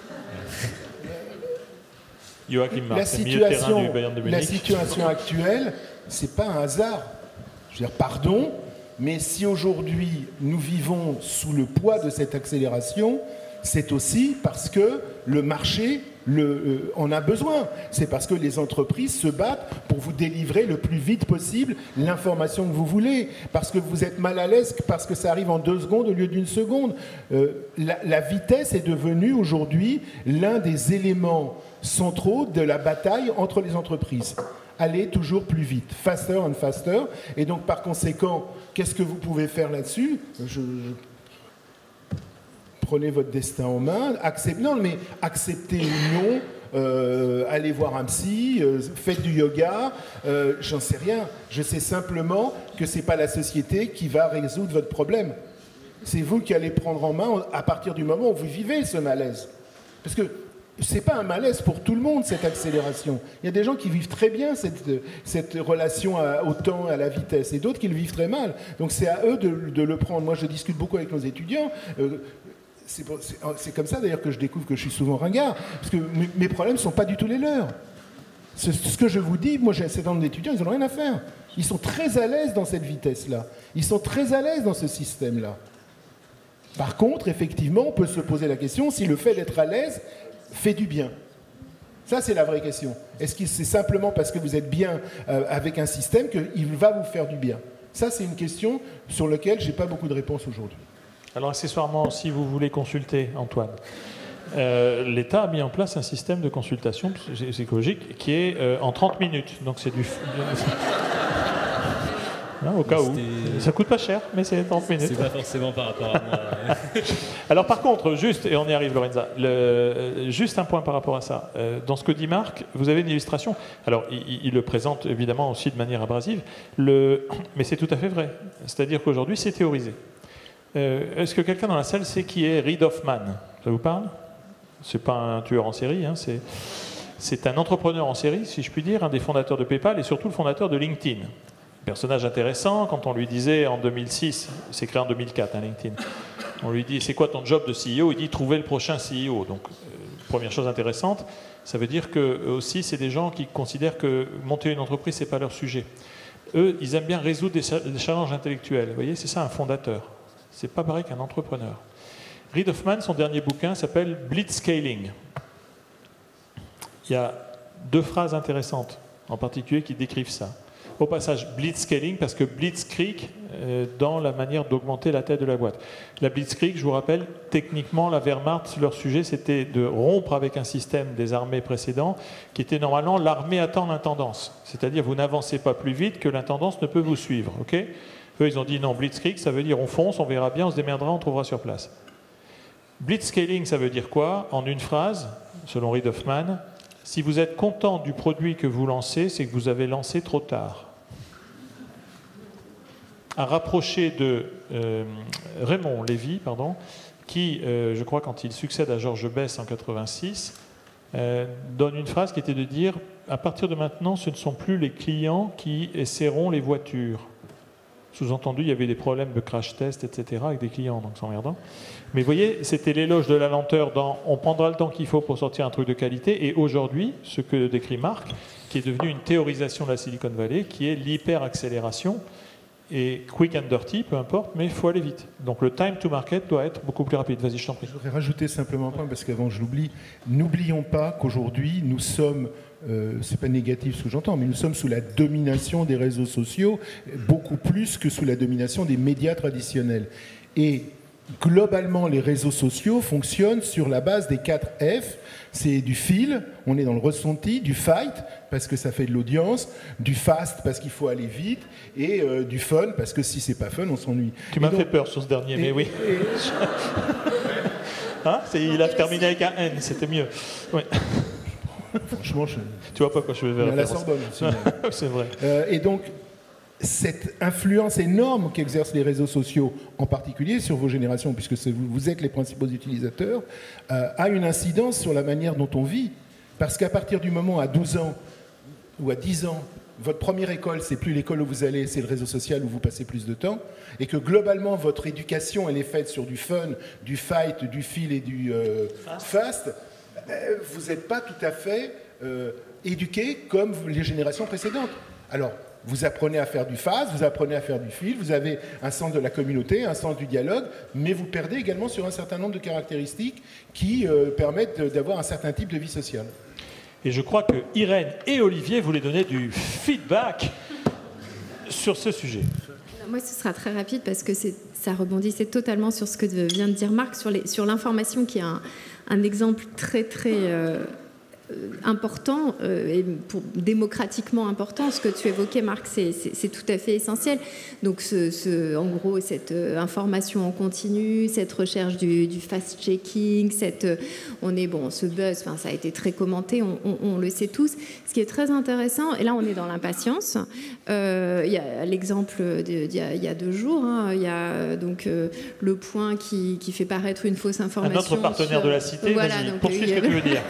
Joachim Marx, la situation, du Bayern de Munich. La situation actuelle, c'est pas un hasard. Je veux dire, pardon, mais si aujourd'hui nous vivons sous le poids de cette accélération, c'est aussi parce que le marché le, euh, en a besoin. C'est parce que les entreprises se battent pour vous délivrer le plus vite possible l'information que vous voulez, parce que vous êtes mal à l'aise, parce que ça arrive en deux secondes au lieu d'une seconde. Euh, la, la vitesse est devenue aujourd'hui l'un des éléments centraux de la bataille entre les entreprises. Aller toujours plus vite, faster and faster. Et donc, par conséquent, qu'est-ce que vous pouvez faire là-dessus ? je, je... Prenez votre destin en main, acceptez, non, mais acceptez ou non, euh, allez voir un psy, euh, faites du yoga, euh, j'en sais rien. Je sais simplement que ce n'est pas la société qui va résoudre votre problème. C'est vous qui allez prendre en main à partir du moment où vous vivez ce malaise. Parce que ce n'est pas un malaise pour tout le monde, cette accélération. Il y a des gens qui vivent très bien cette, cette relation à, au temps, à la vitesse, et d'autres qui le vivent très mal. Donc c'est à eux de, de le prendre. Moi, je discute beaucoup avec nos étudiants. Euh, c'est, c'est, c'est comme ça, d'ailleurs, que je découvre que je suis souvent ringard, parce que mes, mes problèmes ne sont pas du tout les leurs. Ce, ce que je vous dis, moi, j'ai un certain nombre d'étudiants, ils n'en ont rien à faire. Ils sont très à l'aise dans cette vitesse-là. Ils sont très à l'aise dans ce système-là. Par contre, effectivement, on peut se poser la question si le fait d'être à l'aise fait du bien. Ça, c'est la vraie question. Est-ce que c'est simplement parce que vous êtes bien euh, avec un système qu'il va vous faire du bien ? Ça, c'est une question sur laquelle je n'ai pas beaucoup de réponses aujourd'hui. Alors, accessoirement, si vous voulez consulter, Antoine, euh, l'État a mis en place un système de consultation psychologique qui est euh, en trente minutes. Donc, c'est du... Non, au cas où. Ça coûte pas cher, mais c'est trente minutes. C'est pas forcément par rapport à moi. Alors par contre, juste, et on y arrive Lorenza, le, juste un point par rapport à ça. Euh, dans ce que dit Marc, vous avez une illustration. Alors il, il le présente évidemment aussi de manière abrasive, le, mais c'est tout à fait vrai. C'est-à-dire qu'aujourd'hui c'est théorisé. Euh, est-ce que quelqu'un dans la salle sait qui est Reid Hoffman ? Ça vous parle ? C'est pas un tueur en série, hein, c'est, c'est un entrepreneur en série, si je puis dire, un des fondateurs de PayPal et surtout le fondateur de LinkedIn. Personnage intéressant, quand on lui disait en deux mille six, c'est créé en deux mille quatre, hein, LinkedIn, on lui dit c'est quoi ton job de C E O ? Il dit trouver le prochain C E O. Donc, euh, première chose intéressante, ça veut dire que eux aussi, c'est des gens qui considèrent que monter une entreprise, c'est pas leur sujet. Eux, ils aiment bien résoudre des, des challenges intellectuels. Vous voyez, c'est ça un fondateur. C'est pas pareil qu'un entrepreneur. Reid Hoffman, son dernier bouquin s'appelle Blitzscaling. Il y a deux phrases intéressantes, en particulier, qui décrivent ça. Au passage, blitzscaling, parce que blitzkrieg, euh, dans la manière d'augmenter la taille de la boîte. La blitzkrieg, je vous rappelle, techniquement, la Wehrmacht, leur sujet, c'était de rompre avec un système des armées précédents, qui était normalement l'armée attend l'intendance. C'est-à-dire, vous n'avancez pas plus vite que l'intendance ne peut vous suivre. Okay ? Eux, ils ont dit non, blitzkrieg, ça veut dire on fonce, on verra bien, on se démerdera, on trouvera sur place. Blitzscaling, ça veut dire quoi ? En une phrase, selon Reid Hoffman, si vous êtes content du produit que vous lancez, c'est que vous avez lancé trop tard. À rapprocher de euh, Raymond Lévy, pardon, qui, euh, je crois, quand il succède à Georges Besse en quatre-vingt-six, euh, donne une phrase qui était de dire « À partir de maintenant, ce ne sont plus les clients qui essaieront les voitures ». Sous-entendu, il y avait des problèmes de crash test, et cetera, avec des clients, donc c'est emmerdant. Mais vous voyez, c'était l'éloge de la lenteur dans « on prendra le temps qu'il faut pour sortir un truc de qualité ». Et aujourd'hui, ce que décrit Marc, qui est devenu une théorisation de la Silicon Valley, qui est l'hyper-accélération, et quick and dirty, peu importe, mais il faut aller vite. Donc le time to market doit être beaucoup plus rapide. Vas-y, je t'en prie. Je voudrais rajouter simplement un point, parce qu'avant je l'oublie. N'oublions pas qu'aujourd'hui, nous sommes, euh, c'est pas négatif ce que j'entends, mais nous sommes sous la domination des réseaux sociaux, beaucoup plus que sous la domination des médias traditionnels. Et globalement, les réseaux sociaux fonctionnent sur la base des quatre F. C'est du feel, on est dans le ressenti, du fight, parce que ça fait de l'audience, du fast, parce qu'il faut aller vite, et euh, du fun, parce que si c'est pas fun, on s'ennuie. Tu m'as fait peur sur ce dernier, et, mais oui. Et... hein c'est, il a terminé avec un N, c'était mieux. Oui. Franchement, je... tu vois pas quand je vais vers la Sorbonne. C'est vrai. Euh, et donc, cette influence énorme qu'exercent les réseaux sociaux, en particulier sur vos générations, puisque vous êtes les principaux utilisateurs, euh, a une incidence sur la manière dont on vit. Parce qu'à partir du moment à douze ans ou à dix ans, votre première école, c'est plus l'école où vous allez, c'est le réseau social où vous passez plus de temps, et que globalement, votre éducation, elle est faite sur du fun, du fight, du feel et du euh, fast, euh, vous n'êtes pas tout à fait euh, éduqué comme les générations précédentes. Alors, vous apprenez à faire du fast, vous apprenez à faire du feel, vous avez un sens de la communauté, un sens du dialogue, mais vous perdez également sur un certain nombre de caractéristiques qui euh, permettent d'avoir un certain type de vie sociale. Et je crois que Irène et Olivier voulaient donner du feedback sur ce sujet. Moi, ce sera très rapide parce que ça rebondissait totalement sur ce que vient de dire Marc, sur l'information qui est un, un exemple très, très euh, important euh, et pour, démocratiquement important. Ce que tu évoquais, Marc, c'est tout à fait essentiel. Donc, ce, ce, en gros, cette euh, information en continu, cette recherche du, du fast-checking, cette, euh, on est bon, ce buzz, enfin, ça a été très commenté, on, on, on le sait tous. Ce qui est très intéressant, et là, on est dans l'impatience. Euh, il y a l'exemple d'il y, y a deux jours. Hein, il y a donc euh, Le Point qui, qui fait paraître une fausse information. Un autre partenaire sur... de la Cité. Voilà, poursuis ce que tu veux dire.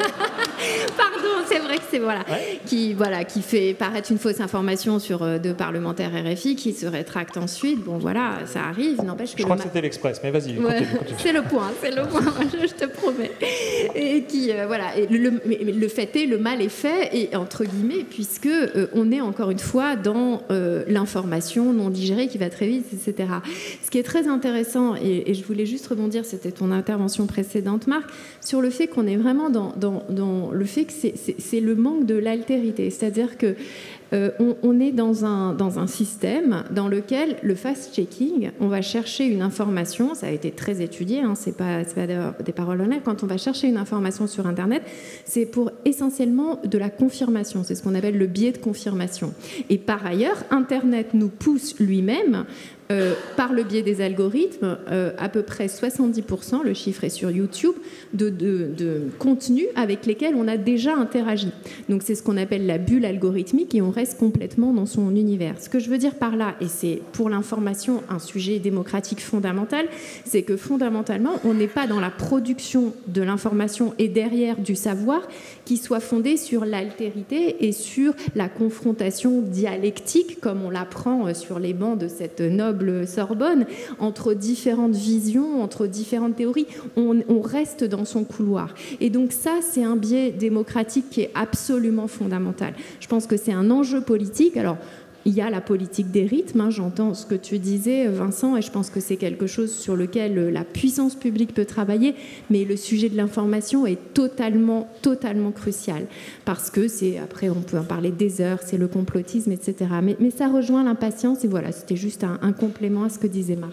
Pardon, c'est vrai que c'est voilà, ouais. qui voilà, qui fait paraître une fausse information sur euh, deux parlementaires R F I qui se rétractent ensuite. Bon voilà, ça arrive. N'empêche que je crois que c'était l'Express, mais vas-y. Ouais, c'est Le Point, c'est Le Point. Je, je te promets. Et qui euh, voilà, et le, le, le fait est, le mal est fait, et entre guillemets, puisque euh, on est encore une fois dans euh, l'information non digérée qui va très vite, et cetera. Ce qui est très intéressant, et, et je voulais juste rebondir, c'était ton intervention précédente, Marc, sur le fait qu'on est vraiment dans, dans, dans le fait que c'est le manque de l'altérité. C'est-à-dire que euh, on, on est dans un, dans un système dans lequel le fast-checking, on va chercher une information, ça a été très étudié, hein, c'est pas, c'est pas des, des paroles honnêtes, quand on va chercher une information sur Internet, c'est pour essentiellement de la confirmation, c'est ce qu'on appelle le biais de confirmation. Et par ailleurs, Internet nous pousse lui-même, Euh, par le biais des algorithmes, euh, à peu près soixante-dix pour cent, le chiffre est sur YouTube, de, de, de contenus avec lesquels on a déjà interagi. Donc c'est ce qu'on appelle la bulle algorithmique et on reste complètement dans son univers. Ce que je veux dire par là, et c'est pour l'information un sujet démocratique fondamental, c'est que fondamentalement, on n'est pas dans la production de l'information et derrière du savoir qui soit fondé sur l'altérité et sur la confrontation dialectique, comme on l'apprend sur les bancs de cette noble Sorbonne, entre différentes visions, entre différentes théories. On, on reste dans son couloir. Et donc ça, c'est un biais démocratique qui est absolument fondamental. Je pense que c'est un enjeu politique. Alors, il y a la politique des rythmes, hein, j'entends ce que tu disais, Vincent, et je pense que c'est quelque chose sur lequel la puissance publique peut travailler, mais le sujet de l'information est totalement, totalement crucial, parce que c'est, après on peut en parler des heures, c'est le complotisme, et cetera. Mais, mais ça rejoint l'impatience, et voilà, c'était juste un, un complément à ce que disait Marc.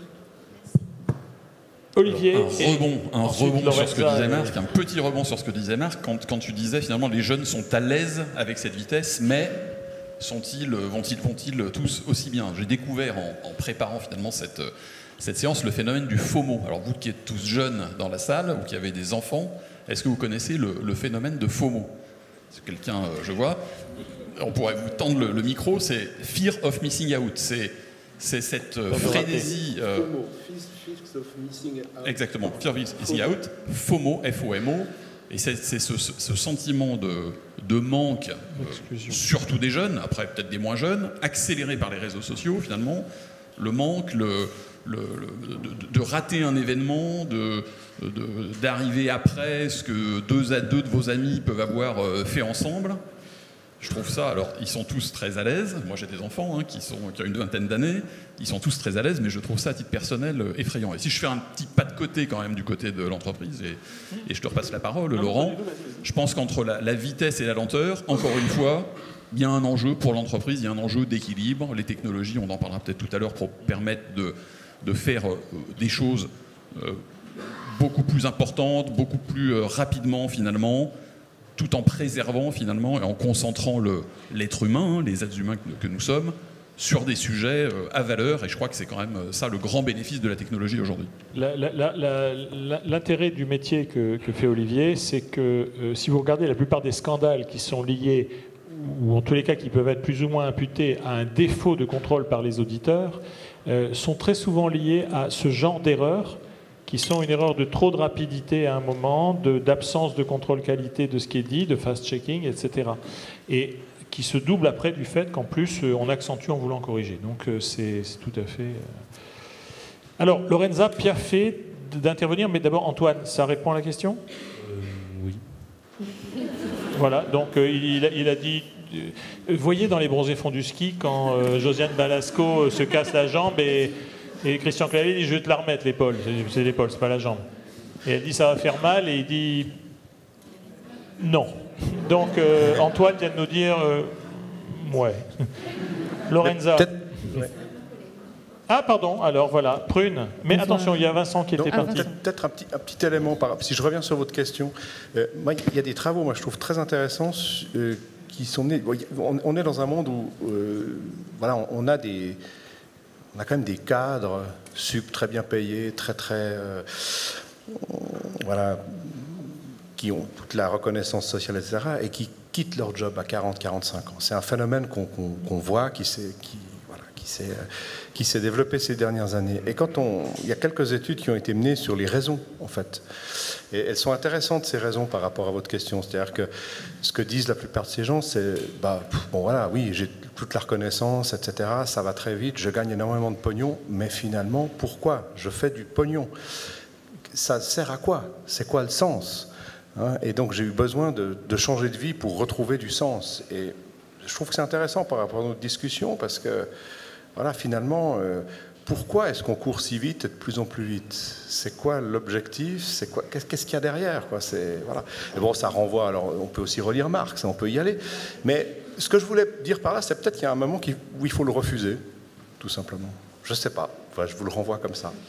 Olivier, un rebond, un rebond sur ce que disait Marc, et... un petit rebond sur ce que disait Marc, quand, quand tu disais finalement les jeunes sont à l'aise avec cette vitesse, mais sont-ils, vont-ils, vont-ils tous aussi bien? J'ai découvert en, en préparant finalement cette, cette séance le phénomène du FOMO. Alors vous qui êtes tous jeunes dans la salle, ou qui avez des enfants, est-ce que vous connaissez le, le phénomène de FOMO? C'est quelqu'un, euh, je vois, on pourrait vous tendre le, le micro, c'est Fear of Missing Out. C'est, c'est cette euh, frénésie... Euh, FOMO, Fear of Missing Out. Exactement, Fear of Missing Out, FOMO, F O M O. Et c'est ce, ce, ce sentiment de, de manque, euh, surtout des jeunes, après peut-être des moins jeunes, accéléré par les réseaux sociaux finalement, le manque, le, le, le, de, de rater un événement, de, d'arriver après ce que deux à deux de vos amis peuvent avoir fait ensemble. Je trouve ça, alors ils sont tous très à l'aise, moi j'ai des enfants hein, qui, sont, qui ont une vingtaine d'années, ils sont tous très à l'aise, mais je trouve ça à titre personnel effrayant. Et si je fais un petit pas de côté quand même du côté de l'entreprise, et, et je te repasse la parole, non, Laurent, je pense qu'entre la, la vitesse et la lenteur, encore une fois, il y a un enjeu pour l'entreprise, il y a un enjeu d'équilibre. Les technologies, on en parlera peut-être tout à l'heure, pour permettre de, de faire euh, des choses euh, beaucoup plus importantes, beaucoup plus euh, rapidement finalement, tout en préservant finalement et en concentrant l'être humain, hein, les êtres humains que, que nous sommes, sur des sujets euh, à valeur. Et je crois que c'est quand même ça le grand bénéfice de la technologie aujourd'hui. L'intérêt du métier que, que fait Olivier, c'est que euh, si vous regardez la plupart des scandales qui sont liés, ou en tous les cas qui peuvent être plus ou moins imputés à un défaut de contrôle par les auditeurs, euh, sont très souvent liés à ce genre d'erreurs qui sont une erreur de trop de rapidité à un moment, d'absence de, de contrôle qualité de ce qui est dit, de fast-checking, et cetera. Et qui se double après du fait qu'en plus, on accentue en voulant corriger. Donc c'est tout à fait... Alors, Lorenza, piaffé d'intervenir, mais d'abord, Antoine, ça répond à la question ? euh, Oui. Voilà, donc euh, il, a, il a dit... Euh, vous voyez dans les bronzés fonds du ski, quand euh, Josiane Balasco euh, se casse la jambe et... Et Christian Clavier dit, je vais te la remettre, l'épaule. C'est l'épaule, c'est pas la jambe. Et elle dit, ça va faire mal. Et il dit, non. Donc, euh, Antoine vient de nous dire, euh, ouais. Lorenza. Ouais. Ah, pardon, alors voilà, Prune. Mais Bonsoir. Attention, il y a Vincent qui était parti. Peut-être un petit, un petit élément, par, si je reviens sur votre question. Euh, moi, il y a des travaux, moi, je trouve très intéressants, euh, qui sont menés. On, on est dans un monde où, euh, voilà, on, on a des... On a quand même des cadres sup très bien payés, très très euh, voilà, qui ont toute la reconnaissance sociale, et cetera, et qui quittent leur job à quarante à quarante-cinq ans. C'est un phénomène qu'on qu'on, qu'on voit, qui s'est qui, voilà, qui s'est qui s'est développé ces dernières années. Et quand on, il y a quelques études qui ont été menées sur les raisons, en fait. Et elles sont intéressantes, ces raisons, par rapport à votre question. C'est-à-dire que ce que disent la plupart de ces gens, c'est, bah, bon voilà, oui, j'ai toute la reconnaissance, et cetera, ça va très vite, je gagne énormément de pognon, mais finalement, pourquoi je fais du pognon? Ça sert à quoi? C'est quoi le sens, hein? Et donc, j'ai eu besoin de, de changer de vie pour retrouver du sens. Et je trouve que c'est intéressant par rapport à notre discussion, parce que, voilà, finalement... Euh, Pourquoi est-ce qu'on court si vite et de plus en plus vite? C'est quoi l'objectif? C'est quoi? Qu'est-ce qu'il y a derrière, quoi? C'est, voilà. Et bon, ça renvoie. Alors, on peut aussi relire Marx, on peut y aller. Mais ce que je voulais dire par là, c'est peut-être qu'il y a un moment qui, où il faut le refuser, tout simplement. Je ne sais pas. Enfin, je vous le renvoie comme ça.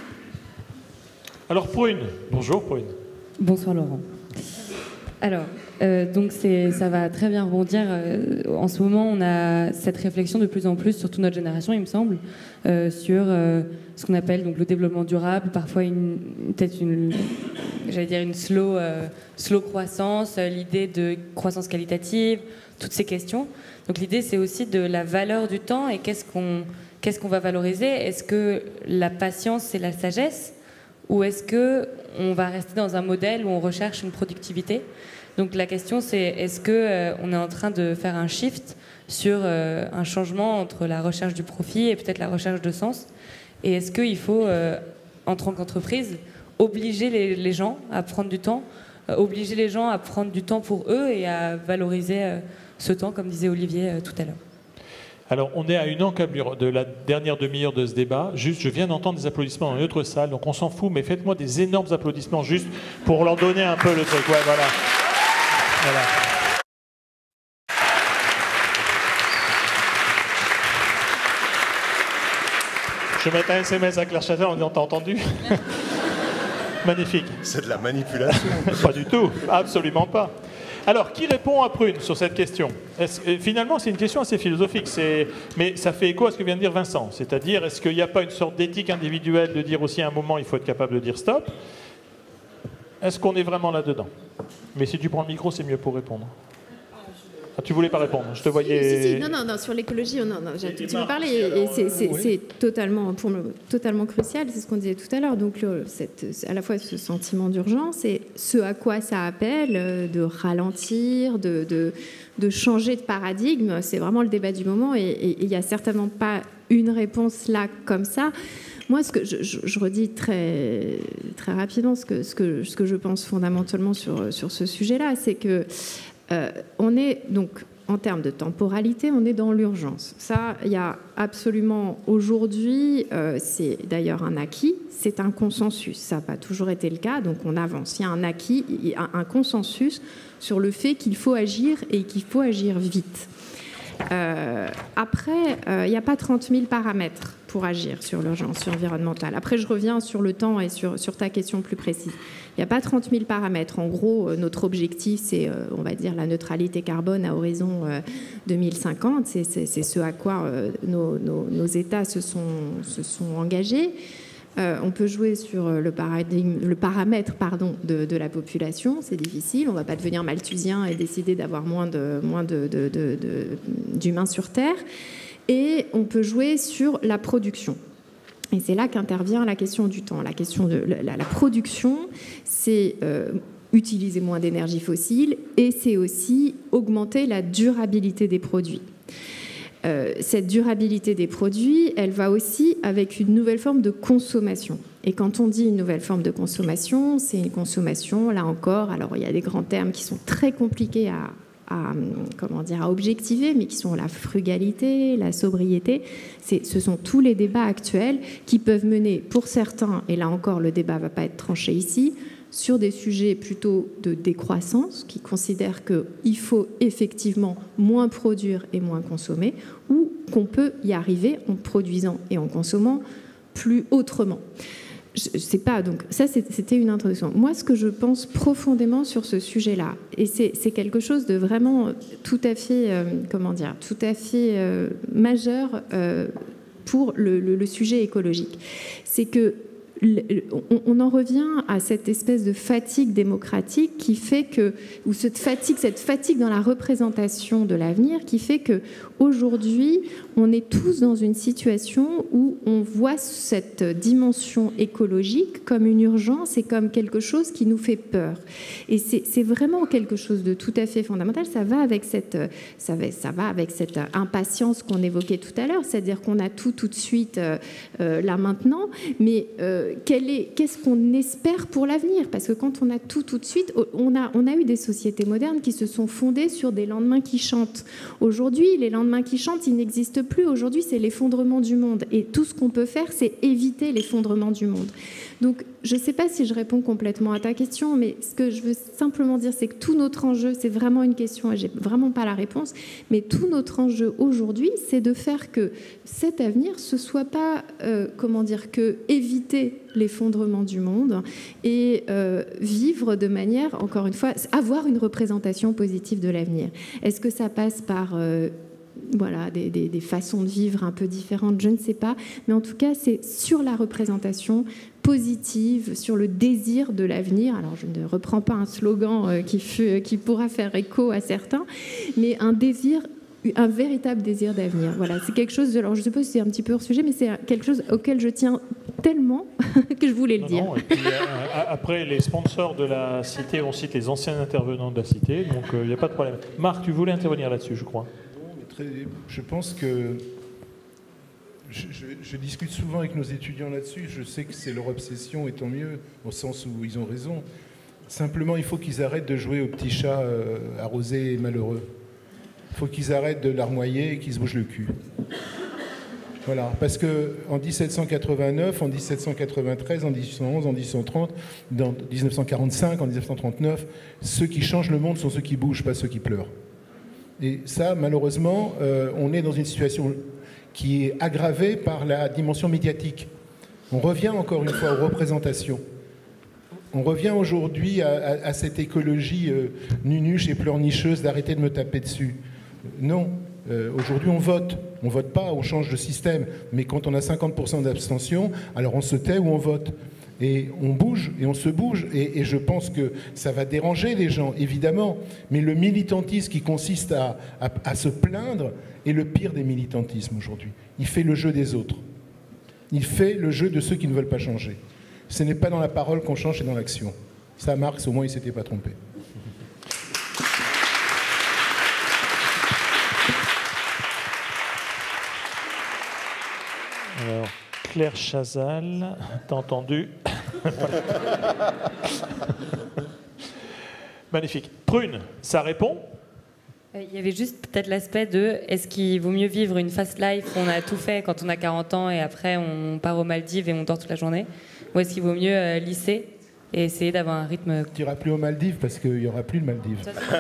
Alors, Prune. Bonjour, Prune. Bonsoir, Laurent. Alors, euh, donc ça va très bien rebondir. Euh, en ce moment, on a cette réflexion de plus en plus, surtout notre génération, il me semble, euh, sur euh, ce qu'on appelle donc le développement durable, parfois une, peut-être une, j'allais dire une slow, euh, slow croissance, euh, l'idée de croissance qualitative, toutes ces questions. Donc l'idée, c'est aussi de la valeur du temps et qu'est-ce qu'on, qu'est-ce qu'on va valoriser. Est-ce que la patience, c'est la sagesse, ou est-ce que on va rester dans un modèle où on recherche une productivité? Donc la question, c'est est-ce qu'on euh, est en train de faire un shift sur euh, un changement entre la recherche du profit et peut-être la recherche de sens? Et est-ce qu'il faut, euh, en tant qu'entreprise, obliger les, les gens à prendre du temps, euh, obliger les gens à prendre du temps pour eux et à valoriser euh, ce temps, comme disait Olivier euh, tout à l'heure? Alors, on est à une encablure de la dernière demi-heure de ce débat. Juste, je viens d'entendre des applaudissements dans une autre salle, donc on s'en fout, mais faites-moi des énormes applaudissements juste pour leur donner un peu le truc. Ouais, voilà. Voilà. Je vais mettre un S M S à Claire Chazal en disant, t'as entendu? Magnifique. C'est de la manipulation. Pas du tout, absolument pas. Alors, qui répond à Prune sur cette question? Finalement, c'est une question assez philosophique, mais ça fait écho à ce que vient de dire Vincent. C'est-à-dire, est-ce qu'il n'y a pas une sorte d'éthique individuelle de dire aussi à un moment, il faut être capable de dire stop? Est-ce qu'on est vraiment là-dedans? Mais si tu prends le micro, c'est mieux pour répondre. Ah, tu voulais pas répondre, je te voyais... Si, si, non, non, non, sur l'écologie, non, non, j'ai un tout petit peu parlé, et c'est oui. totalement, pour me, totalement crucial, c'est ce qu'on disait tout à l'heure, donc le, cette, à la fois ce sentiment d'urgence et ce à quoi ça appelle, de ralentir, de, de, de changer de paradigme, c'est vraiment le débat du moment, et il n'y a certainement pas une réponse là, comme ça. Moi, ce que je, je, je redis très, très rapidement ce que, ce, que, ce que je pense fondamentalement sur, sur ce sujet-là, c'est que Euh, on est donc, en termes de temporalité, on est dans l'urgence. Ça, il y a absolument aujourd'hui, euh, c'est d'ailleurs un acquis, c'est un consensus. Ça n'a pas toujours été le cas, donc on avance. Il y a un acquis, il y a un consensus sur le fait qu'il faut agir et qu'il faut agir vite. Euh, après, euh, il n'y a pas trente mille paramètres pour agir sur l'urgence environnementale. Après, je reviens sur le temps et sur, sur ta question plus précise. Il n'y a pas trente mille paramètres. En gros, euh, notre objectif, c'est, euh, on va dire, la neutralité carbone à horizon euh, deux mille cinquante. C'est ce à quoi euh, nos, nos, nos États se sont, se sont engagés. Euh, on peut jouer sur le, paradigme, le paramètre pardon, de, de la population, c'est difficile. On ne va pas devenir malthusien et décider d'avoir moins de, moins de, de, de, de, d'humains sur Terre. Et on peut jouer sur la production. Et c'est là qu'intervient la question du temps. La question de la, la production, c'est euh, utiliser moins d'énergie fossile et c'est aussi augmenter la durabilité des produits. Euh, cette durabilité des produits, elle va aussi avec une nouvelle forme de consommation. Et quand on dit une nouvelle forme de consommation, c'est une consommation, là encore, alors il y a des grands termes qui sont très compliqués à, à, comment dire, à objectiver, mais qui sont la frugalité, la sobriété. C'est, ce sont tous les débats actuels qui peuvent mener, pour certains, et là encore le débat ne va pas être tranché ici, sur des sujets plutôt de décroissance, qui considèrent qu'il faut effectivement moins produire et moins consommer, ou qu'on peut y arriver en produisant et en consommant plus autrement. Je sais pas, donc ça c'était une introduction. Moi, ce que je pense profondément sur ce sujet-là, et c'est, c'est quelque chose de vraiment tout à fait, euh, comment dire, tout à fait euh, majeur euh, pour le, le, le sujet écologique, c'est que on en revient à cette espèce de fatigue démocratique qui fait que, ou cette fatigue, cette fatigue dans la représentation de l'avenir qui fait que aujourd'hui, on est tous dans une situation où on voit cette dimension écologique comme une urgence et comme quelque chose qui nous fait peur. Et c'est, c'est vraiment quelque chose de tout à fait fondamental. Ça va avec cette, ça va, ça va avec cette impatience qu'on évoquait tout à l'heure, c'est-à-dire qu'on a tout tout de suite euh, euh, là maintenant, mais euh, quel est, qu'est-ce qu'on espère pour l'avenir ? Parce que quand on a tout tout de suite, on a, on a eu des sociétés modernes qui se sont fondées sur des lendemains qui chantent. Aujourd'hui, les lendemains qui chantent, ils n'existent plus. Aujourd'hui, c'est l'effondrement du monde. Et tout ce qu'on peut faire, c'est éviter l'effondrement du monde. Donc, je ne sais pas si je réponds complètement à ta question, mais ce que je veux simplement dire, c'est que tout notre enjeu, c'est vraiment une question, et je n'ai vraiment pas la réponse, mais tout notre enjeu aujourd'hui, c'est de faire que cet avenir, ce ne soit pas, euh, comment dire, que éviter l'effondrement du monde et euh, vivre de manière, encore une fois, avoir une représentation positive de l'avenir. Est-ce que ça passe par... Euh, Voilà, des, des, des façons de vivre un peu différentes, je ne sais pas. Mais en tout cas, c'est sur la représentation positive, sur le désir de l'avenir. Alors, je ne reprends pas un slogan qui, fut, qui pourra faire écho à certains, mais un désir, un véritable désir d'avenir. Voilà, c'est quelque chose, alors je ne sais pas si c'est un petit peu hors sujet, mais c'est quelque chose auquel je tiens tellement que je voulais le non, dire. Non, et puis, euh, après, les sponsors de la Cité, on cite les anciens intervenants de la Cité, donc il euh, n'y a pas de problème. Marc, tu voulais intervenir là-dessus, je crois. Je pense que je, je, je discute souvent avec nos étudiants là-dessus. Je sais que c'est leur obsession, et tant mieux, au sens où ils ont raison. Simplement, il faut qu'ils arrêtent de jouer au petit chat euh, arrosé et malheureux. Il faut qu'ils arrêtent de larmoyer et qu'ils se bougent le cul. Voilà, parce qu'en dix-sept cent quatre-vingt-neuf, en dix-sept cent quatre-vingt-treize, en dix-huit cent onze, en dix-neuf cent trente, en dix-neuf cent quarante-cinq, en dix-neuf cent trente-neuf, ceux qui changent le monde sont ceux qui bougent, pas ceux qui pleurent. Et ça, malheureusement, euh, on est dans une situation qui est aggravée par la dimension médiatique. On revient encore une fois aux représentations. On revient aujourd'hui à, à, à cette écologie euh, nunuche et pleurnicheuse d'arrêter de me taper dessus. Non, euh, aujourd'hui on vote. On ne vote pas, on change de système. Mais quand on a cinquante pour cent d'abstention, alors on se tait ou on vote. Et on bouge, et on se bouge, et, et je pense que ça va déranger les gens, évidemment. Mais le militantisme qui consiste à, à, à se plaindre est le pire des militantismes aujourd'hui. Il fait le jeu des autres. Il fait le jeu de ceux qui ne veulent pas changer. Ce n'est pas dans la parole qu'on change, c'est dans l'action. Ça, Marx, au moins, il ne s'était pas trompé. Alors, Claire Chazal, t'as entendu? Magnifique. Prune, ça répond? Il y avait juste peut-être l'aspect de est-ce qu'il vaut mieux vivre une fast life où on a tout fait quand on a quarante ans et après on part aux Maldives et on dort toute la journée, ou est-ce qu'il vaut mieux euh, lisser et essayer d'avoir un rythme... Tu n'iras plus aux Maldives parce qu'il n'y aura plus de Maldives. De toute façon,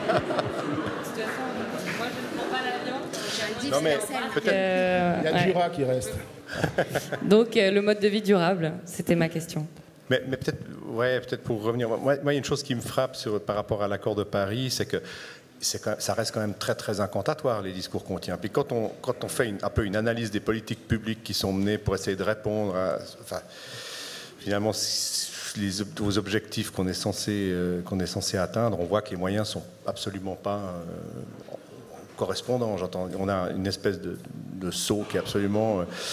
moi je ne prends pas l'avion. Non mais peut-être... Euh, Il y a ouais. Jura qui reste. Donc euh, le mode de vie durable, c'était ma question. Mais, mais peut-être, ouais, peut-être pour revenir, moi, moi, il y a une chose qui me frappe sur, par rapport à l'accord de Paris, c'est que c'est quand même, ça reste quand même très très incantatoire les discours qu'on tient. Puis quand on, quand on fait une, un peu une analyse des politiques publiques qui sont menées pour essayer de répondre à, enfin, finalement, les, aux objectifs qu'on est censé euh, qu'on est censé atteindre, on voit que les moyens sont absolument pas euh, correspondants. J'entends, on a une espèce de, de saut qui est absolument euh,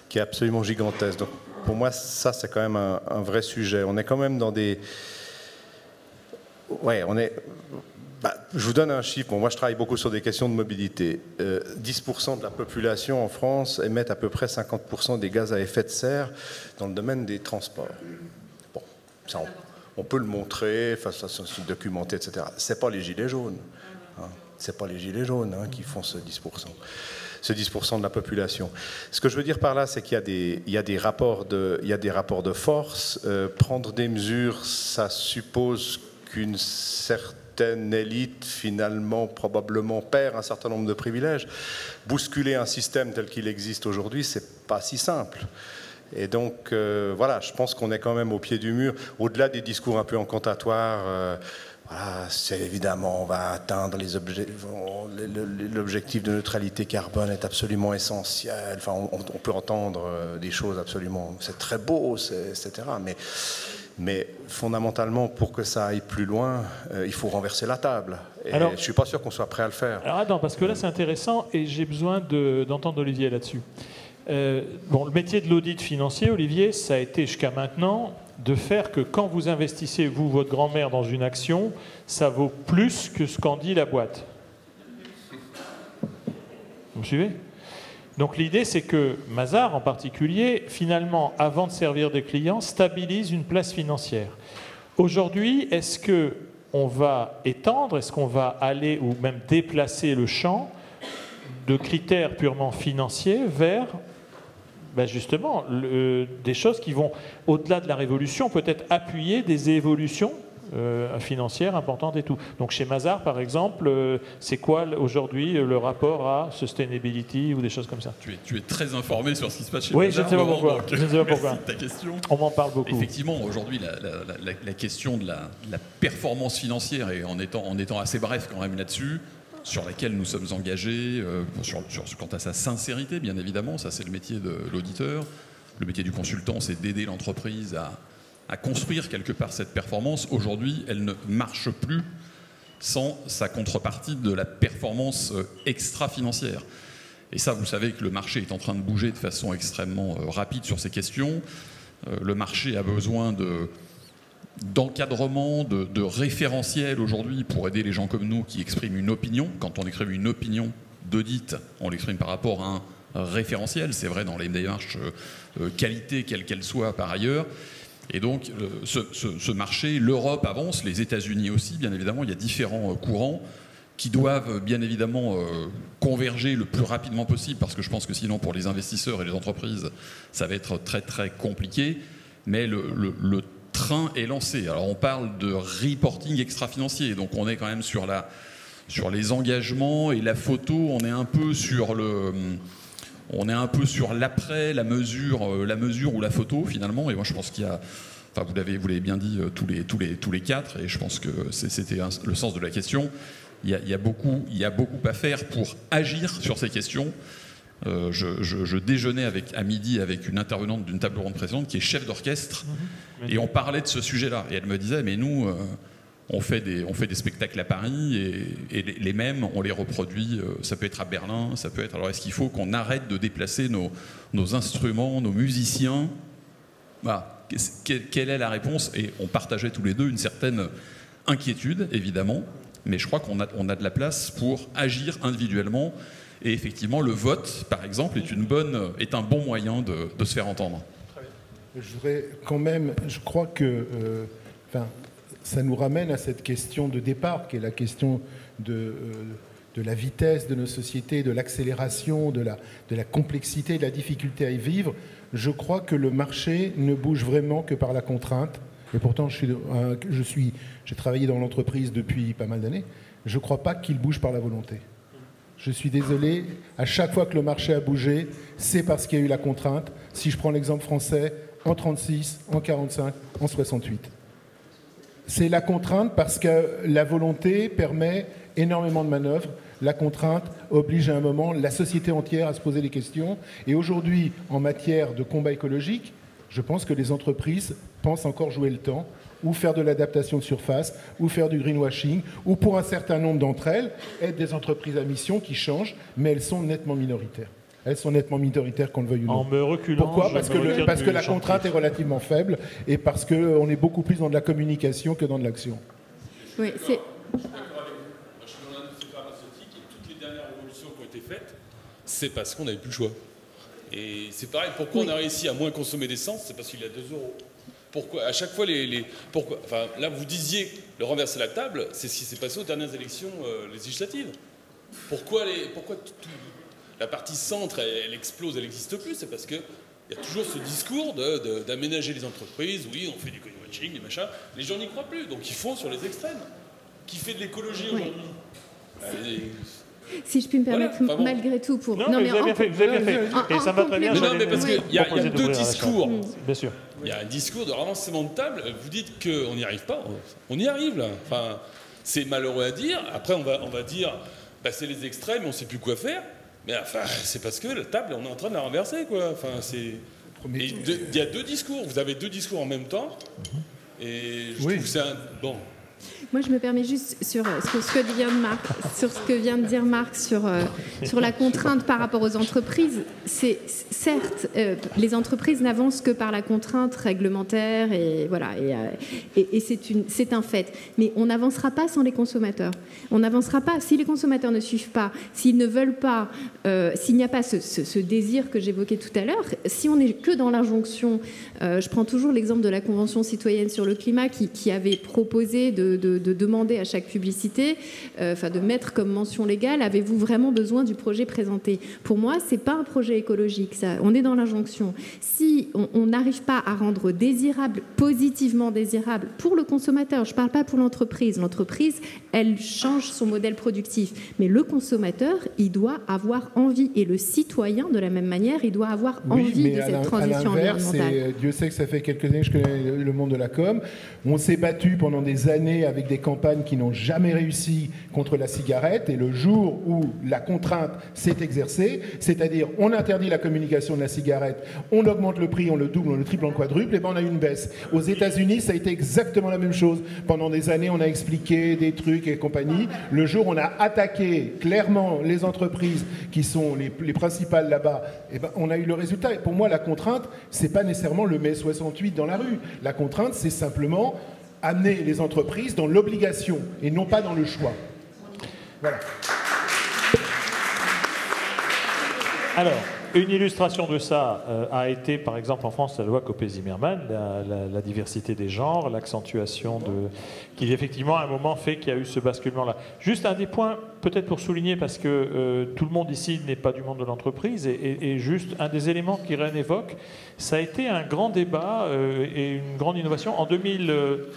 qui est absolument gigantesque. Donc, pour moi, ça, c'est quand même un, un vrai sujet. On est quand même dans des... Ouais, on est... Bah, je vous donne un chiffre. Bon, moi, je travaille beaucoup sur des questions de mobilité. Euh, dix pour cent de la population en France émettent à peu près cinquante pour cent des gaz à effet de serre dans le domaine des transports. Bon, ça, on, on peut le montrer, enfin, ça, ça se documenter, et cetera. C'est pas les gilets jaunes. Hein. C'est pas les gilets jaunes hein, qui font ce dix pour cent. Ce dix pour cent de la population. Ce que je veux dire par là, c'est qu'il y a des, il y a des rapports de, il y a des rapports de force. Euh, prendre des mesures, ça suppose qu'une certaine Une élite, finalement, probablement perd un certain nombre de privilèges. Bousculer un système tel qu'il existe aujourd'hui, c'est pas si simple. Et donc, euh, voilà, je pense qu'on est quand même au pied du mur. Au-delà des discours un peu incantatoire, euh, voilà, c'est évidemment, on va atteindre les objectifs. L'objectif de neutralité carbone est absolument essentiel. Enfin, on, on peut entendre des choses absolument. C'est très beau, et cetera. Mais. Mais fondamentalement, pour que ça aille plus loin, euh, il faut renverser la table. Et alors, je ne suis pas sûr qu'on soit prêt à le faire. Alors attends, parce que là c'est intéressant et j'ai besoin de, d'entendre Olivier là-dessus. Euh, bon, le métier de l'audit financier, Olivier, ça a été jusqu'à maintenant de faire que quand vous investissez, vous, votre grand-mère, dans une action, ça vaut plus que ce qu'en dit la boîte. Vous me suivez ? Donc l'idée, c'est que Mazars, en particulier, finalement, avant de servir des clients, stabilise une place financière. Aujourd'hui, est-ce qu'on va étendre, est-ce qu'on va aller ou même déplacer le champ de critères purement financiers vers, ben justement, le, des choses qui vont, au-delà de la révolution, peut-être appuyer des évolutions Euh, financière importante et tout. Donc chez Mazars, par exemple, euh, c'est quoi aujourd'hui le rapport à sustainability ou des choses comme ça? Tu es, tu es très informé sur ce qui se passe chez oui, Mazars. Oui, je ne sais pas pourquoi. Donc, je ne sais pas pourquoi. Merci de ta question. On m'en parle beaucoup. Effectivement, aujourd'hui, la, la, la, la question de la, de la performance financière, et en étant, en étant assez bref quand même là-dessus, sur laquelle nous sommes engagés, euh, sur, sur, quant à sa sincérité, bien évidemment, ça c'est le métier de l'auditeur. Le métier du consultant, c'est d'aider l'entreprise à à construire quelque part cette performance. Aujourd'hui, elle ne marche plus sans sa contrepartie de la performance extra-financière. Et ça, vous savez que le marché est en train de bouger de façon extrêmement rapide sur ces questions. Le marché a besoin de, d'encadrement, de, de référentiel aujourd'hui pour aider les gens comme nous qui expriment une opinion. Quand on exprime une opinion d'audit, on l'exprime par rapport à un référentiel. C'est vrai dans les démarches euh, qualité, quelle qu'elle soit par ailleurs. Et donc, ce, ce, ce marché, l'Europe avance, les États-Unis aussi, bien évidemment. Il y a différents courants qui doivent, bien évidemment, converger le plus rapidement possible, parce que je pense que sinon, pour les investisseurs et les entreprises, ça va être très, très compliqué. Mais le, le, le train est lancé. Alors, on parle de reporting extra-financier. Donc, on est quand même sur, la, sur les engagements et la photo. On est un peu sur le... On est un peu sur l'après, la mesure, la mesure ou la photo finalement. Et moi je pense qu'il y a, enfin vous l'avez, vous l'avez bien dit tous les, tous les, tous les quatre. Et je pense que c'était un, le sens de la question. Il y a, il y a beaucoup, il y a beaucoup à faire pour agir sur ces questions. Euh, je, je, je déjeunais avec, à midi avec une intervenante d'une table ronde précédente qui est chef d'orchestre, mmh. et on parlait de ce sujet-là. Et elle me disait, mais nous. Euh, On fait, des, on fait des spectacles à Paris et, et les, les mêmes, on les reproduit. Euh, ça peut être à Berlin, ça peut être. Alors est-ce qu'il faut qu'on arrête de déplacer nos, nos instruments, nos musiciens? Voilà. Quelle, quelle est la réponse? Et on partageait tous les deux une certaine inquiétude, évidemment, mais je crois qu'on a, on a de la place pour agir individuellement. Et effectivement, le vote, par exemple, est, une bonne, est un bon moyen de, de se faire entendre. Très bien. Je voudrais quand même, je crois que. Euh, enfin, ça nous ramène à cette question de départ, qui est la question de, euh, de la vitesse de nos sociétés, de l'accélération, de la, de la complexité, de la difficulté à y vivre. Je crois que le marché ne bouge vraiment que par la contrainte. Et pourtant, je suis, euh, je suis, j'ai travaillé dans l'entreprise depuis pas mal d'années. Je ne crois pas qu'il bouge par la volonté. Je suis désolé, à chaque fois que le marché a bougé, c'est parce qu'il y a eu la contrainte. Si je prends l'exemple français, en trente-six, en quarante-cinq, en soixante-huit. C'est la contrainte parce que la volonté permet énormément de manœuvres. La contrainte oblige à un moment la société entière à se poser des questions. Et aujourd'hui, en matière de combat écologique, je pense que les entreprises pensent encore jouer le temps, ou faire de l'adaptation de surface, ou faire du greenwashing, ou pour un certain nombre d'entre elles, être des entreprises à mission qui changent, mais elles sont nettement minoritaires. elles sont nettement minoritaires, qu'on le veuille ou non. En me reculant, Pourquoi je Parce me que, le, retire parce du que la champ de contrainte est prise. relativement faible et parce qu'on est beaucoup plus dans de la communication que dans de l'action. Oui, c'est... Toutes les dernières révolutions qui ont été faites, c'est parce qu'on n'avait plus le choix. Et c'est pareil, pourquoi on a réussi à moins consommer d'essence? C'est parce qu'il y a deux euros. Pourquoi à chaque fois les, les pourquoi enfin là vous disiez le renverser la table, c'est ce qui s'est passé aux dernières élections euh, législatives. Pourquoi les pourquoi tout, tout, la partie centre elle, elle explose, elle n'existe plus, c'est parce que il y a toujours ce discours de, de, d'aménager les entreprises, oui on fait du greenwashing, des machins, les gens n'y croient plus, donc ils font sur les extrêmes. Qui fait de l'écologie aujourd'hui? Allez, Si je puis me permettre, Voilà, enfin bon. malgré tout, pour... Non, mais vous avez en- bien fait, vous avez bien fait. en- Et en ça me va très bien. complément- Mais non, mais parce qu'il y a, il y a deux discours. Bien sûr. Il y a un discours de ravancement de table. Vous dites qu'on n'y arrive pas. On y arrive, là. Enfin, c'est malheureux à dire. Après, on va, on va dire, bah, c'est les extrêmes, on ne sait plus quoi faire. Mais enfin, c'est parce que la table, on est en train de la renverser, quoi. Enfin, c'est... Et deux- il y a deux discours. Vous avez deux discours en même temps. Et je Oui. trouve que c'est un... Bon. Moi, je me permets juste sur euh, ce que, ce que vient de Marc, sur ce que vient de dire Marc sur, euh, sur la contrainte par rapport aux entreprises. C'est certes, euh, les entreprises n'avancent que par la contrainte réglementaire et voilà, et, euh, et, et c'est une, c'est un fait. Mais on n'avancera pas sans les consommateurs. On n'avancera pas si les consommateurs ne suivent pas, s'ils ne veulent pas, euh, s'il n'y a pas ce, ce, ce désir que j'évoquais tout à l'heure. Si on n'est que dans l'injonction, euh, je prends toujours l'exemple de la Convention citoyenne sur le climat qui, qui avait proposé de, de, de demander à chaque publicité, euh, enfin de mettre comme mention légale, avez-vous vraiment besoin du projet présenté? Pour moi, c'est pas un projet écologique, ça. On est dans l'injonction. Si on n'arrive pas à rendre désirable, positivement désirable, pour le consommateur, je parle pas pour l'entreprise. L'entreprise, elle change son modèle productif, mais le consommateur, il doit avoir envie, et le citoyen, de la même manière, il doit avoir Oui, envie mais de à cette l'in- à transition l'inverse, environnementale. et, euh, Dieu sait que ça fait quelques années que je connais le le monde de la com. On s'est battu pendant des années avec des campagnes qui n'ont jamais réussi contre la cigarette. Et le jour où la contrainte s'est exercée, c'est-à-dire on interdit la communication de la cigarette, on augmente le prix, on le double, on le triple, on le quadruple, et ben on a eu une baisse. Aux États-Unis, ça a été exactement la même chose. Pendant des années, on a expliqué des trucs et compagnie. Le jour où on a attaqué clairement les entreprises qui sont les, les principales là-bas, et ben on a eu le résultat. Et pour moi, la contrainte, c'est pas nécessairement le mai soixante-huit dans la rue. La contrainte, c'est simplement amener les entreprises dans l'obligation et non pas dans le choix. Voilà. Alors, une illustration de ça euh, a été, par exemple, en France, la loi Copé-Zimmermann, la, la- la diversité des genres, l'accentuation de... qui, effectivement, à un moment, fait qu'il y a eu ce basculement-là. Juste un des points, peut-être pour souligner, parce que euh, tout le monde ici n'est pas du monde de l'entreprise, et, et- et juste un des éléments qu'Irène évoque, ça a été un grand débat euh, et une grande innovation. En deux mille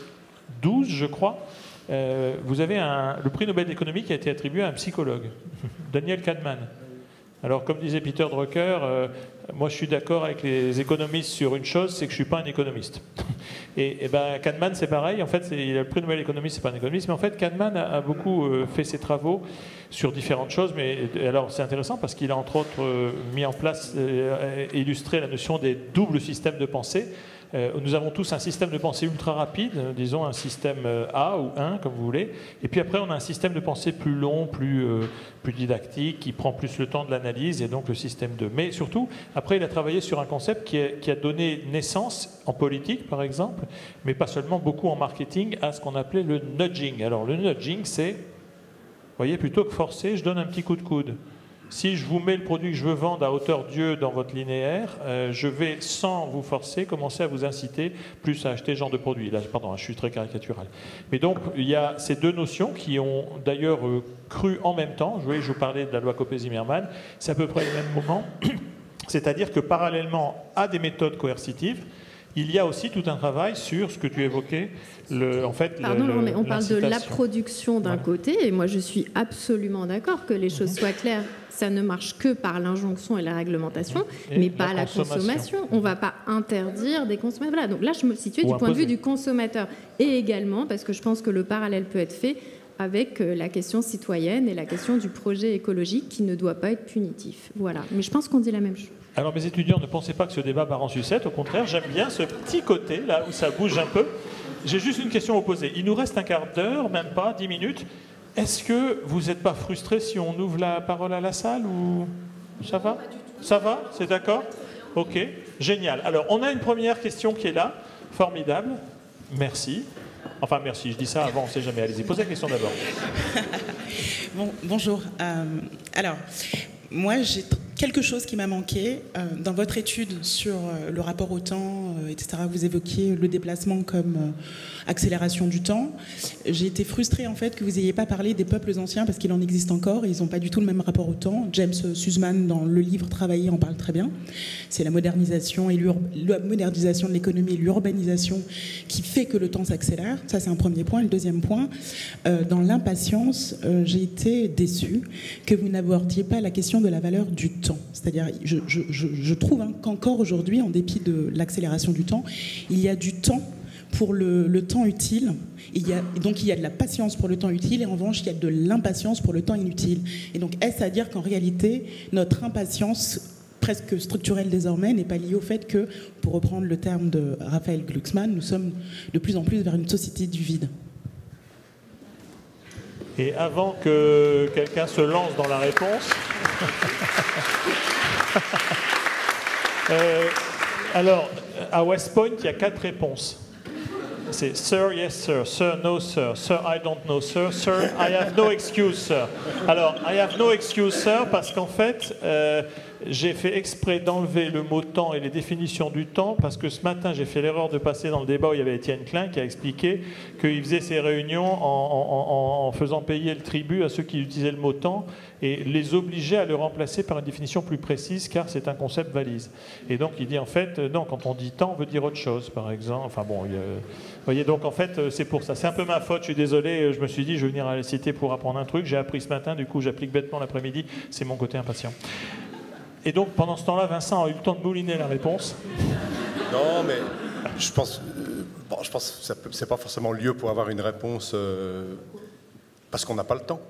douze, je crois, euh, vous avez un- le prix Nobel d'économie qui a été attribué à un psychologue, Daniel Kahneman. Alors, comme disait Peter Drucker, euh, moi je suis d'accord avec les économistes sur une chose, c'est que je ne suis pas un économiste. Et, et ben, Kahneman, c'est pareil. En fait, c'est- il a le prix Nobel d'économie, c'est pas un économiste, mais en fait, Kahneman a, a beaucoup euh, fait ses travaux sur différentes choses. Mais et alors, c'est intéressant parce qu'il a entre autres euh, mis en place, euh, illustré la notion des doubles systèmes de pensée. Euh, nous avons tous un système de pensée ultra rapide, euh, disons un système euh, A ou un, comme vous voulez. Et puis après, on a un système de pensée plus long, plus, euh, plus didactique, qui prend plus le temps de l'analyse, et donc le système deux. Mais surtout, après, il a travaillé sur un concept qui a, qui a donné naissance en politique, par exemple, mais pas seulement, beaucoup en marketing, à ce qu'on appelait le nudging. Alors, le nudging, c'est, vous voyez, plutôt que forcer, je donne un petit coup de coude. Si je vous mets le produit que je veux vendre à hauteur Dieu dans votre linéaire, euh, je vais, sans vous forcer, commencer à vous inciter plus à acheter ce genre de produit. Là, pardon, je suis très caricatural. Mais donc, il y a ces deux notions qui ont d'ailleurs euh, cru en même temps. Je, voyais, je vous parlais de la loi Copé-Zimmermann. C'est à peu près le même moment. C'est-à-dire que parallèlement à des méthodes coercitives, il y a aussi tout un travail sur ce que tu évoquais, le, en fait, Pardon, le, Laurent, mais on parle de la l'incitation. production d'un côté, et moi je suis absolument d'accord que les choses soient claires. Ça ne marche que par l'injonction et la réglementation, Et mais la pas la consommation. consommation. On ne va pas interdire des consommateurs. Voilà, donc là je me situais Ou du point de vue imposer. du consommateur. Et également, parce que je pense que le parallèle peut être fait avec euh, la question citoyenne et la question du projet écologique qui ne doit pas être punitif. Voilà, mais je pense qu'on dit la même chose. Alors mes étudiants, ne pensez pas que ce débat part en sucette, au contraire, j'aime bien ce petit côté, là où ça bouge un peu. J'ai juste une question à vous poser. Il nous reste un quart d'heure, même pas, dix minutes. Est-ce que vous n'êtes pas frustré si on ouvre la parole à la salle ou ça va? Ça va? C'est d'accord? Ok, génial. Alors, on a une première question qui est là. Formidable. Merci. Enfin, merci, je dis ça avant, on ne sait jamais. Allez-y, posez la question d'abord. Bon, bonjour. Euh, alors, moi, j'ai quelque chose qui m'a manqué. Euh, dans votre étude sur euh, le rapport au temps, euh, et cetera, vous évoquiez le déplacement comme euh, accélération du temps. J'ai été frustrée, en fait, que vous n'ayez pas parlé des peuples anciens, parce qu'il en existe encore, et ils n'ont pas du tout le même rapport au temps. James Sussman, dans le livre Travailler, en parle très bien. C'est la modernisation, et la modernisation de l'économie et l'urbanisation qui fait que le temps s'accélère. Ça, c'est un premier point. Le deuxième point, euh, dans l'impatience, euh, j'ai été déçue que vous n'abordiez pas la question de la valeur du temps. C'est-à-dire, je, je, je, je trouve hein, qu'encore aujourd'hui, en dépit de l'accélération du temps, il y a du temps pour le, le temps utile. Il y a, donc il y a de la patience pour le temps utile et en revanche, il y a de l'impatience pour le temps inutile. Et donc, est-ce à dire qu'en réalité, notre impatience presque structurelle désormais n'est pas liée au fait que, pour reprendre le terme de Raphaël Glucksmann, nous sommes de plus en plus vers une société du vide? Et avant que quelqu'un se lance dans la réponse, euh, alors, à West Point, il y a quatre réponses. C'est Sir, yes sir, Sir, no sir, Sir, I don't know sir, Sir, I have no excuse sir. Alors, I have no excuse sir, parce qu'en fait, euh, j'ai fait exprès d'enlever le mot temps et les définitions du temps, parce que ce matin, j'ai fait l'erreur de passer dans le débat où il y avait Étienne Klein qui a expliqué qu'il faisait ses réunions en, en, en faisant payer le tribut à ceux qui utilisaient le mot temps et les obligeait à le remplacer par une définition plus précise, car c'est un concept valise. Et donc, il dit en fait, non, quand on dit temps, on veut dire autre chose, par exemple. Enfin bon, il, euh, vous voyez, donc en fait, c'est pour ça. C'est un peu ma faute, je suis désolé, je me suis dit, je vais venir à la cité pour apprendre un truc. J'ai appris ce matin, du coup, j'applique bêtement l'après-midi. C'est mon côté impatient. Et donc, pendant ce temps-là, Vincent a eu le temps de mouliner la réponse. Non, mais je pense, euh, bon, je pense que ce n'est pas forcément lieu pour avoir une réponse euh, parce qu'on n'a pas le temps.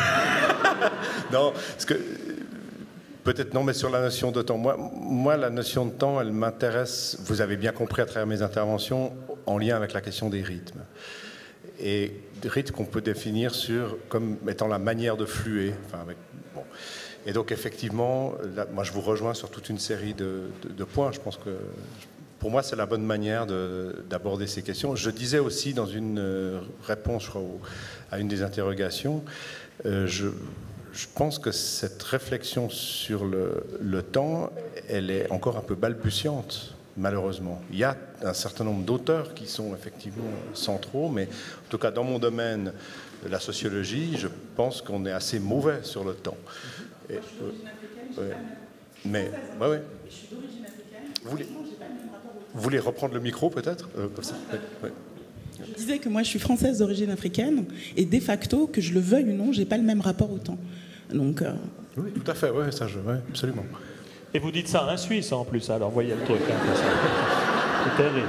Non, parce que peut-être non, mais sur la notion de temps. Moi, moi, la notion de temps, elle m'intéresse, vous avez bien compris à travers mes interventions, en lien avec la question des rythmes. Et des rythmes qu'on peut définir sur, comme étant la manière de fluer. Enfin, avec, bon. Et donc, effectivement, là, moi, je vous rejoins sur toute une série de, de, de points. Je pense que, pour moi, c'est la bonne manière d'aborder ces questions. Je disais aussi, dans une réponse je crois, à une des interrogations, euh, je, je pense que cette réflexion sur le, le temps, elle est encore un peu balbutiante, malheureusement. Il y a un certain nombre d'auteurs qui sont effectivement centraux, mais en tout cas, dans mon domaine de la sociologie, je pense qu'on est assez mauvais sur le temps. Et, euh, ouais. Mais, ouais, ouais. Vous voulez, vous voulez reprendre le micro peut-être euh, comme ça ouais, ouais. Je disais que moi je suis française d'origine africaine et de facto, que je le veuille ou non, j'ai pas le même rapport au temps. Donc, euh... oui, tout à fait, ouais, ça, je, ouais, absolument. Et vous dites ça à un Suisse en plus, alors voyez le truc. Hein, c'est terrible.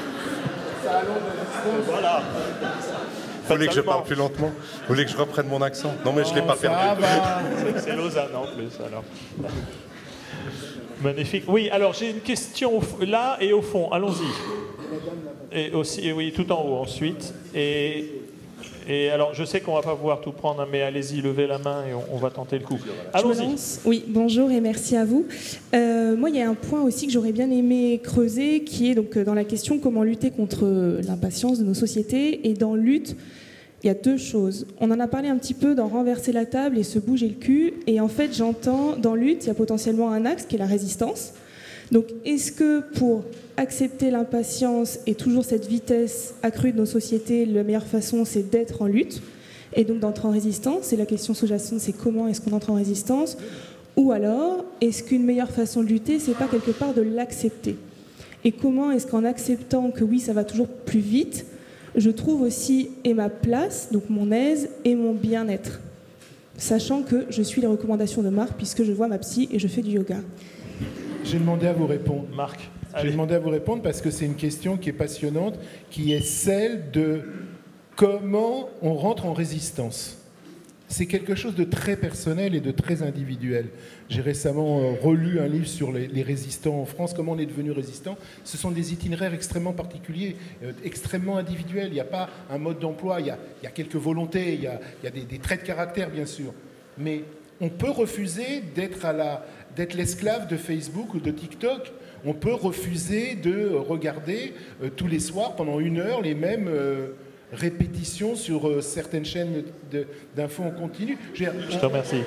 Voilà. Vous voulez que je parle plus lentement? Vous voulez que je reprenne mon accent? Non, mais je ne l'ai pas perdu. C'est Lausanne en plus, alors. Magnifique. Oui, alors j'ai une question là et au fond. Allons-y. Et aussi, et oui, tout en haut ensuite. Et, et alors, je sais qu'on ne va pas pouvoir tout prendre, mais allez-y, levez la main et on, on va tenter le coup. Allons-y. Oui, bonjour et merci à vous. Euh, moi, il y a un point aussi que j'aurais bien aimé creuser, qui est donc dans la question comment lutter contre l'impatience de nos sociétés. Et dans lutte, il y a deux choses. On en a parlé un petit peu dans renverser la table et se bouger le cul. Et en fait, j'entends dans lutte, il y a potentiellement un axe qui est la résistance. Donc, est-ce que pour accepter l'impatience et toujours cette vitesse accrue de nos sociétés, la meilleure façon, c'est d'être en lutte et donc d'entrer en résistance? Et la question sous-jacente, c'est comment est-ce qu'on entre en résistance? Ou alors, est-ce qu'une meilleure façon de lutter, c'est pas quelque part de l'accepter? Et comment est-ce qu'en acceptant que oui, ça va toujours plus vite, je trouve aussi et ma place, donc mon aise et mon bien-être, sachant que je suis les recommandations de Marc puisque je vois ma psy et je fais du yoga. J'ai demandé à vous répondre. Marc, j'ai demandé à vous répondre parce que c'est une question qui est passionnante, qui est celle de comment on rentre en résistance. C'est quelque chose de très personnel et de très individuel. J'ai récemment euh, relu un livre sur les, les résistants en France, comment on est devenu résistant. Ce sont des itinéraires extrêmement particuliers, euh, extrêmement individuels. Il n'y a pas un mode d'emploi, il y a, il y a quelques volontés, il y a, il y a des, des traits de caractère, bien sûr. Mais on peut refuser d'être à la, d'être l'esclave de Facebook ou de TikTok. On peut refuser de regarder euh, tous les soirs pendant une heure les mêmes euh, répétitions sur euh, certaines chaînes de, d'infos en continu. Je, Je te remercie.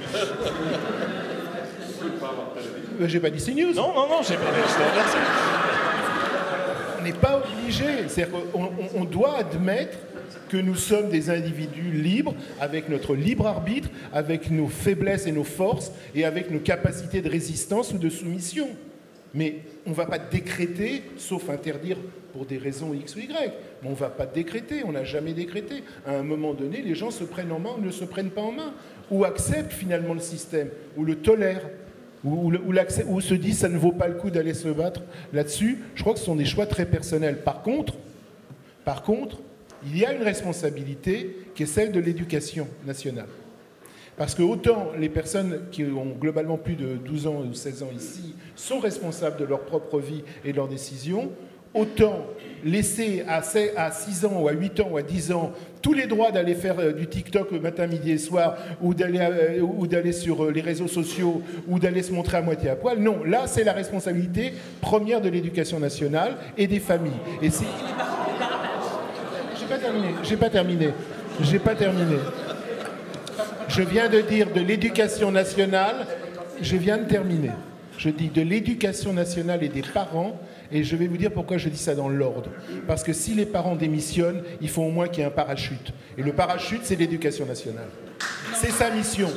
Euh, J'ai pas dit CNews. Non, non, non, j'ai pas dit. Je te remercie. On n'est pas obligé. C'est-à-dire qu'on on, on doit admettre que nous sommes des individus libres, avec notre libre arbitre, avec nos faiblesses et nos forces, et avec nos capacités de résistance ou de soumission. Mais on ne va pas décréter, sauf interdire pour des raisons X ou Y, mais on ne va pas décréter, on n'a jamais décrété. À un moment donné, les gens se prennent en main ou ne se prennent pas en main, ou acceptent finalement le système, ou le tolèrent, ou, ou, ou se disent ça ne vaut pas le coup d'aller se battre là-dessus. Je crois que ce sont des choix très personnels. Par contre, par contre, il y a une responsabilité qui est celle de l'éducation nationale. Parce que autant les personnes qui ont globalement plus de douze ans ou seize ans ici sont responsables de leur propre vie et de leurs décisions, autant laisser à six ans ou à huit ans ou à dix ans tous les droits d'aller faire du TikTok le matin, midi et soir, ou d'aller, ou d'aller sur les réseaux sociaux, ou d'aller se montrer à moitié à poil. Non, là c'est la responsabilité première de l'éducation nationale et des familles. Et c'est... J'ai pas terminé, j'ai pas terminé, j'ai pas terminé. Je viens de dire de l'éducation nationale, je viens de terminer. Je dis de l'éducation nationale et des parents, et je vais vous dire pourquoi je dis ça dans l'ordre. Parce que si les parents démissionnent, il faut au moins qu'il y ait un parachute. Et le parachute, c'est l'éducation nationale. C'est sa mission.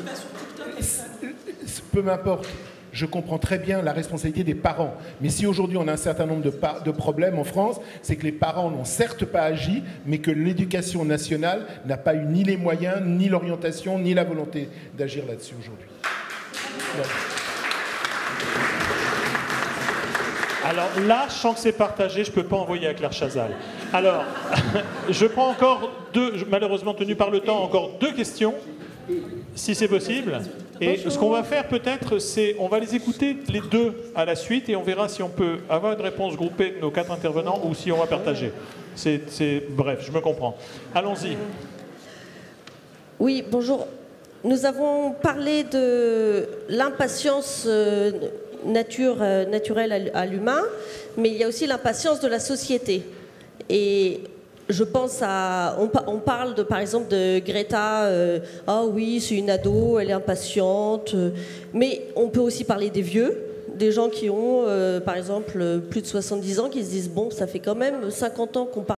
Peu m'importe. Je comprends très bien la responsabilité des parents. Mais si aujourd'hui on a un certain nombre de, de problèmes en France, c'est que les parents n'ont certes pas agi, mais que l'éducation nationale n'a pas eu ni les moyens, ni l'orientation, ni la volonté d'agir là-dessus aujourd'hui. Voilà. Alors là, je sens que c'est partagé, je ne peux pas envoyer à Claire Chazal. Alors, je prends encore deux, malheureusement tenu par le temps, encore deux questions, si c'est possible. Et ce qu'on va faire peut-être, c'est on va les écouter les deux à la suite et on verra si on peut avoir une réponse groupée de nos quatre intervenants ou si on va partager. C'est, c'est bref, je me comprends. Allons-y. Oui, bonjour. Nous avons parlé de l'impatience euh, nature, euh, naturelle à l'humain, mais il y a aussi l'impatience de la société. Et je pense à... On, on parle, de, par exemple, de Greta. Euh, ah oui, c'est une ado, elle est impatiente. Euh, mais on peut aussi parler des vieux, des gens qui ont, euh, par exemple, plus de soixante-dix ans, qui se disent, bon, ça fait quand même cinquante ans qu'on parle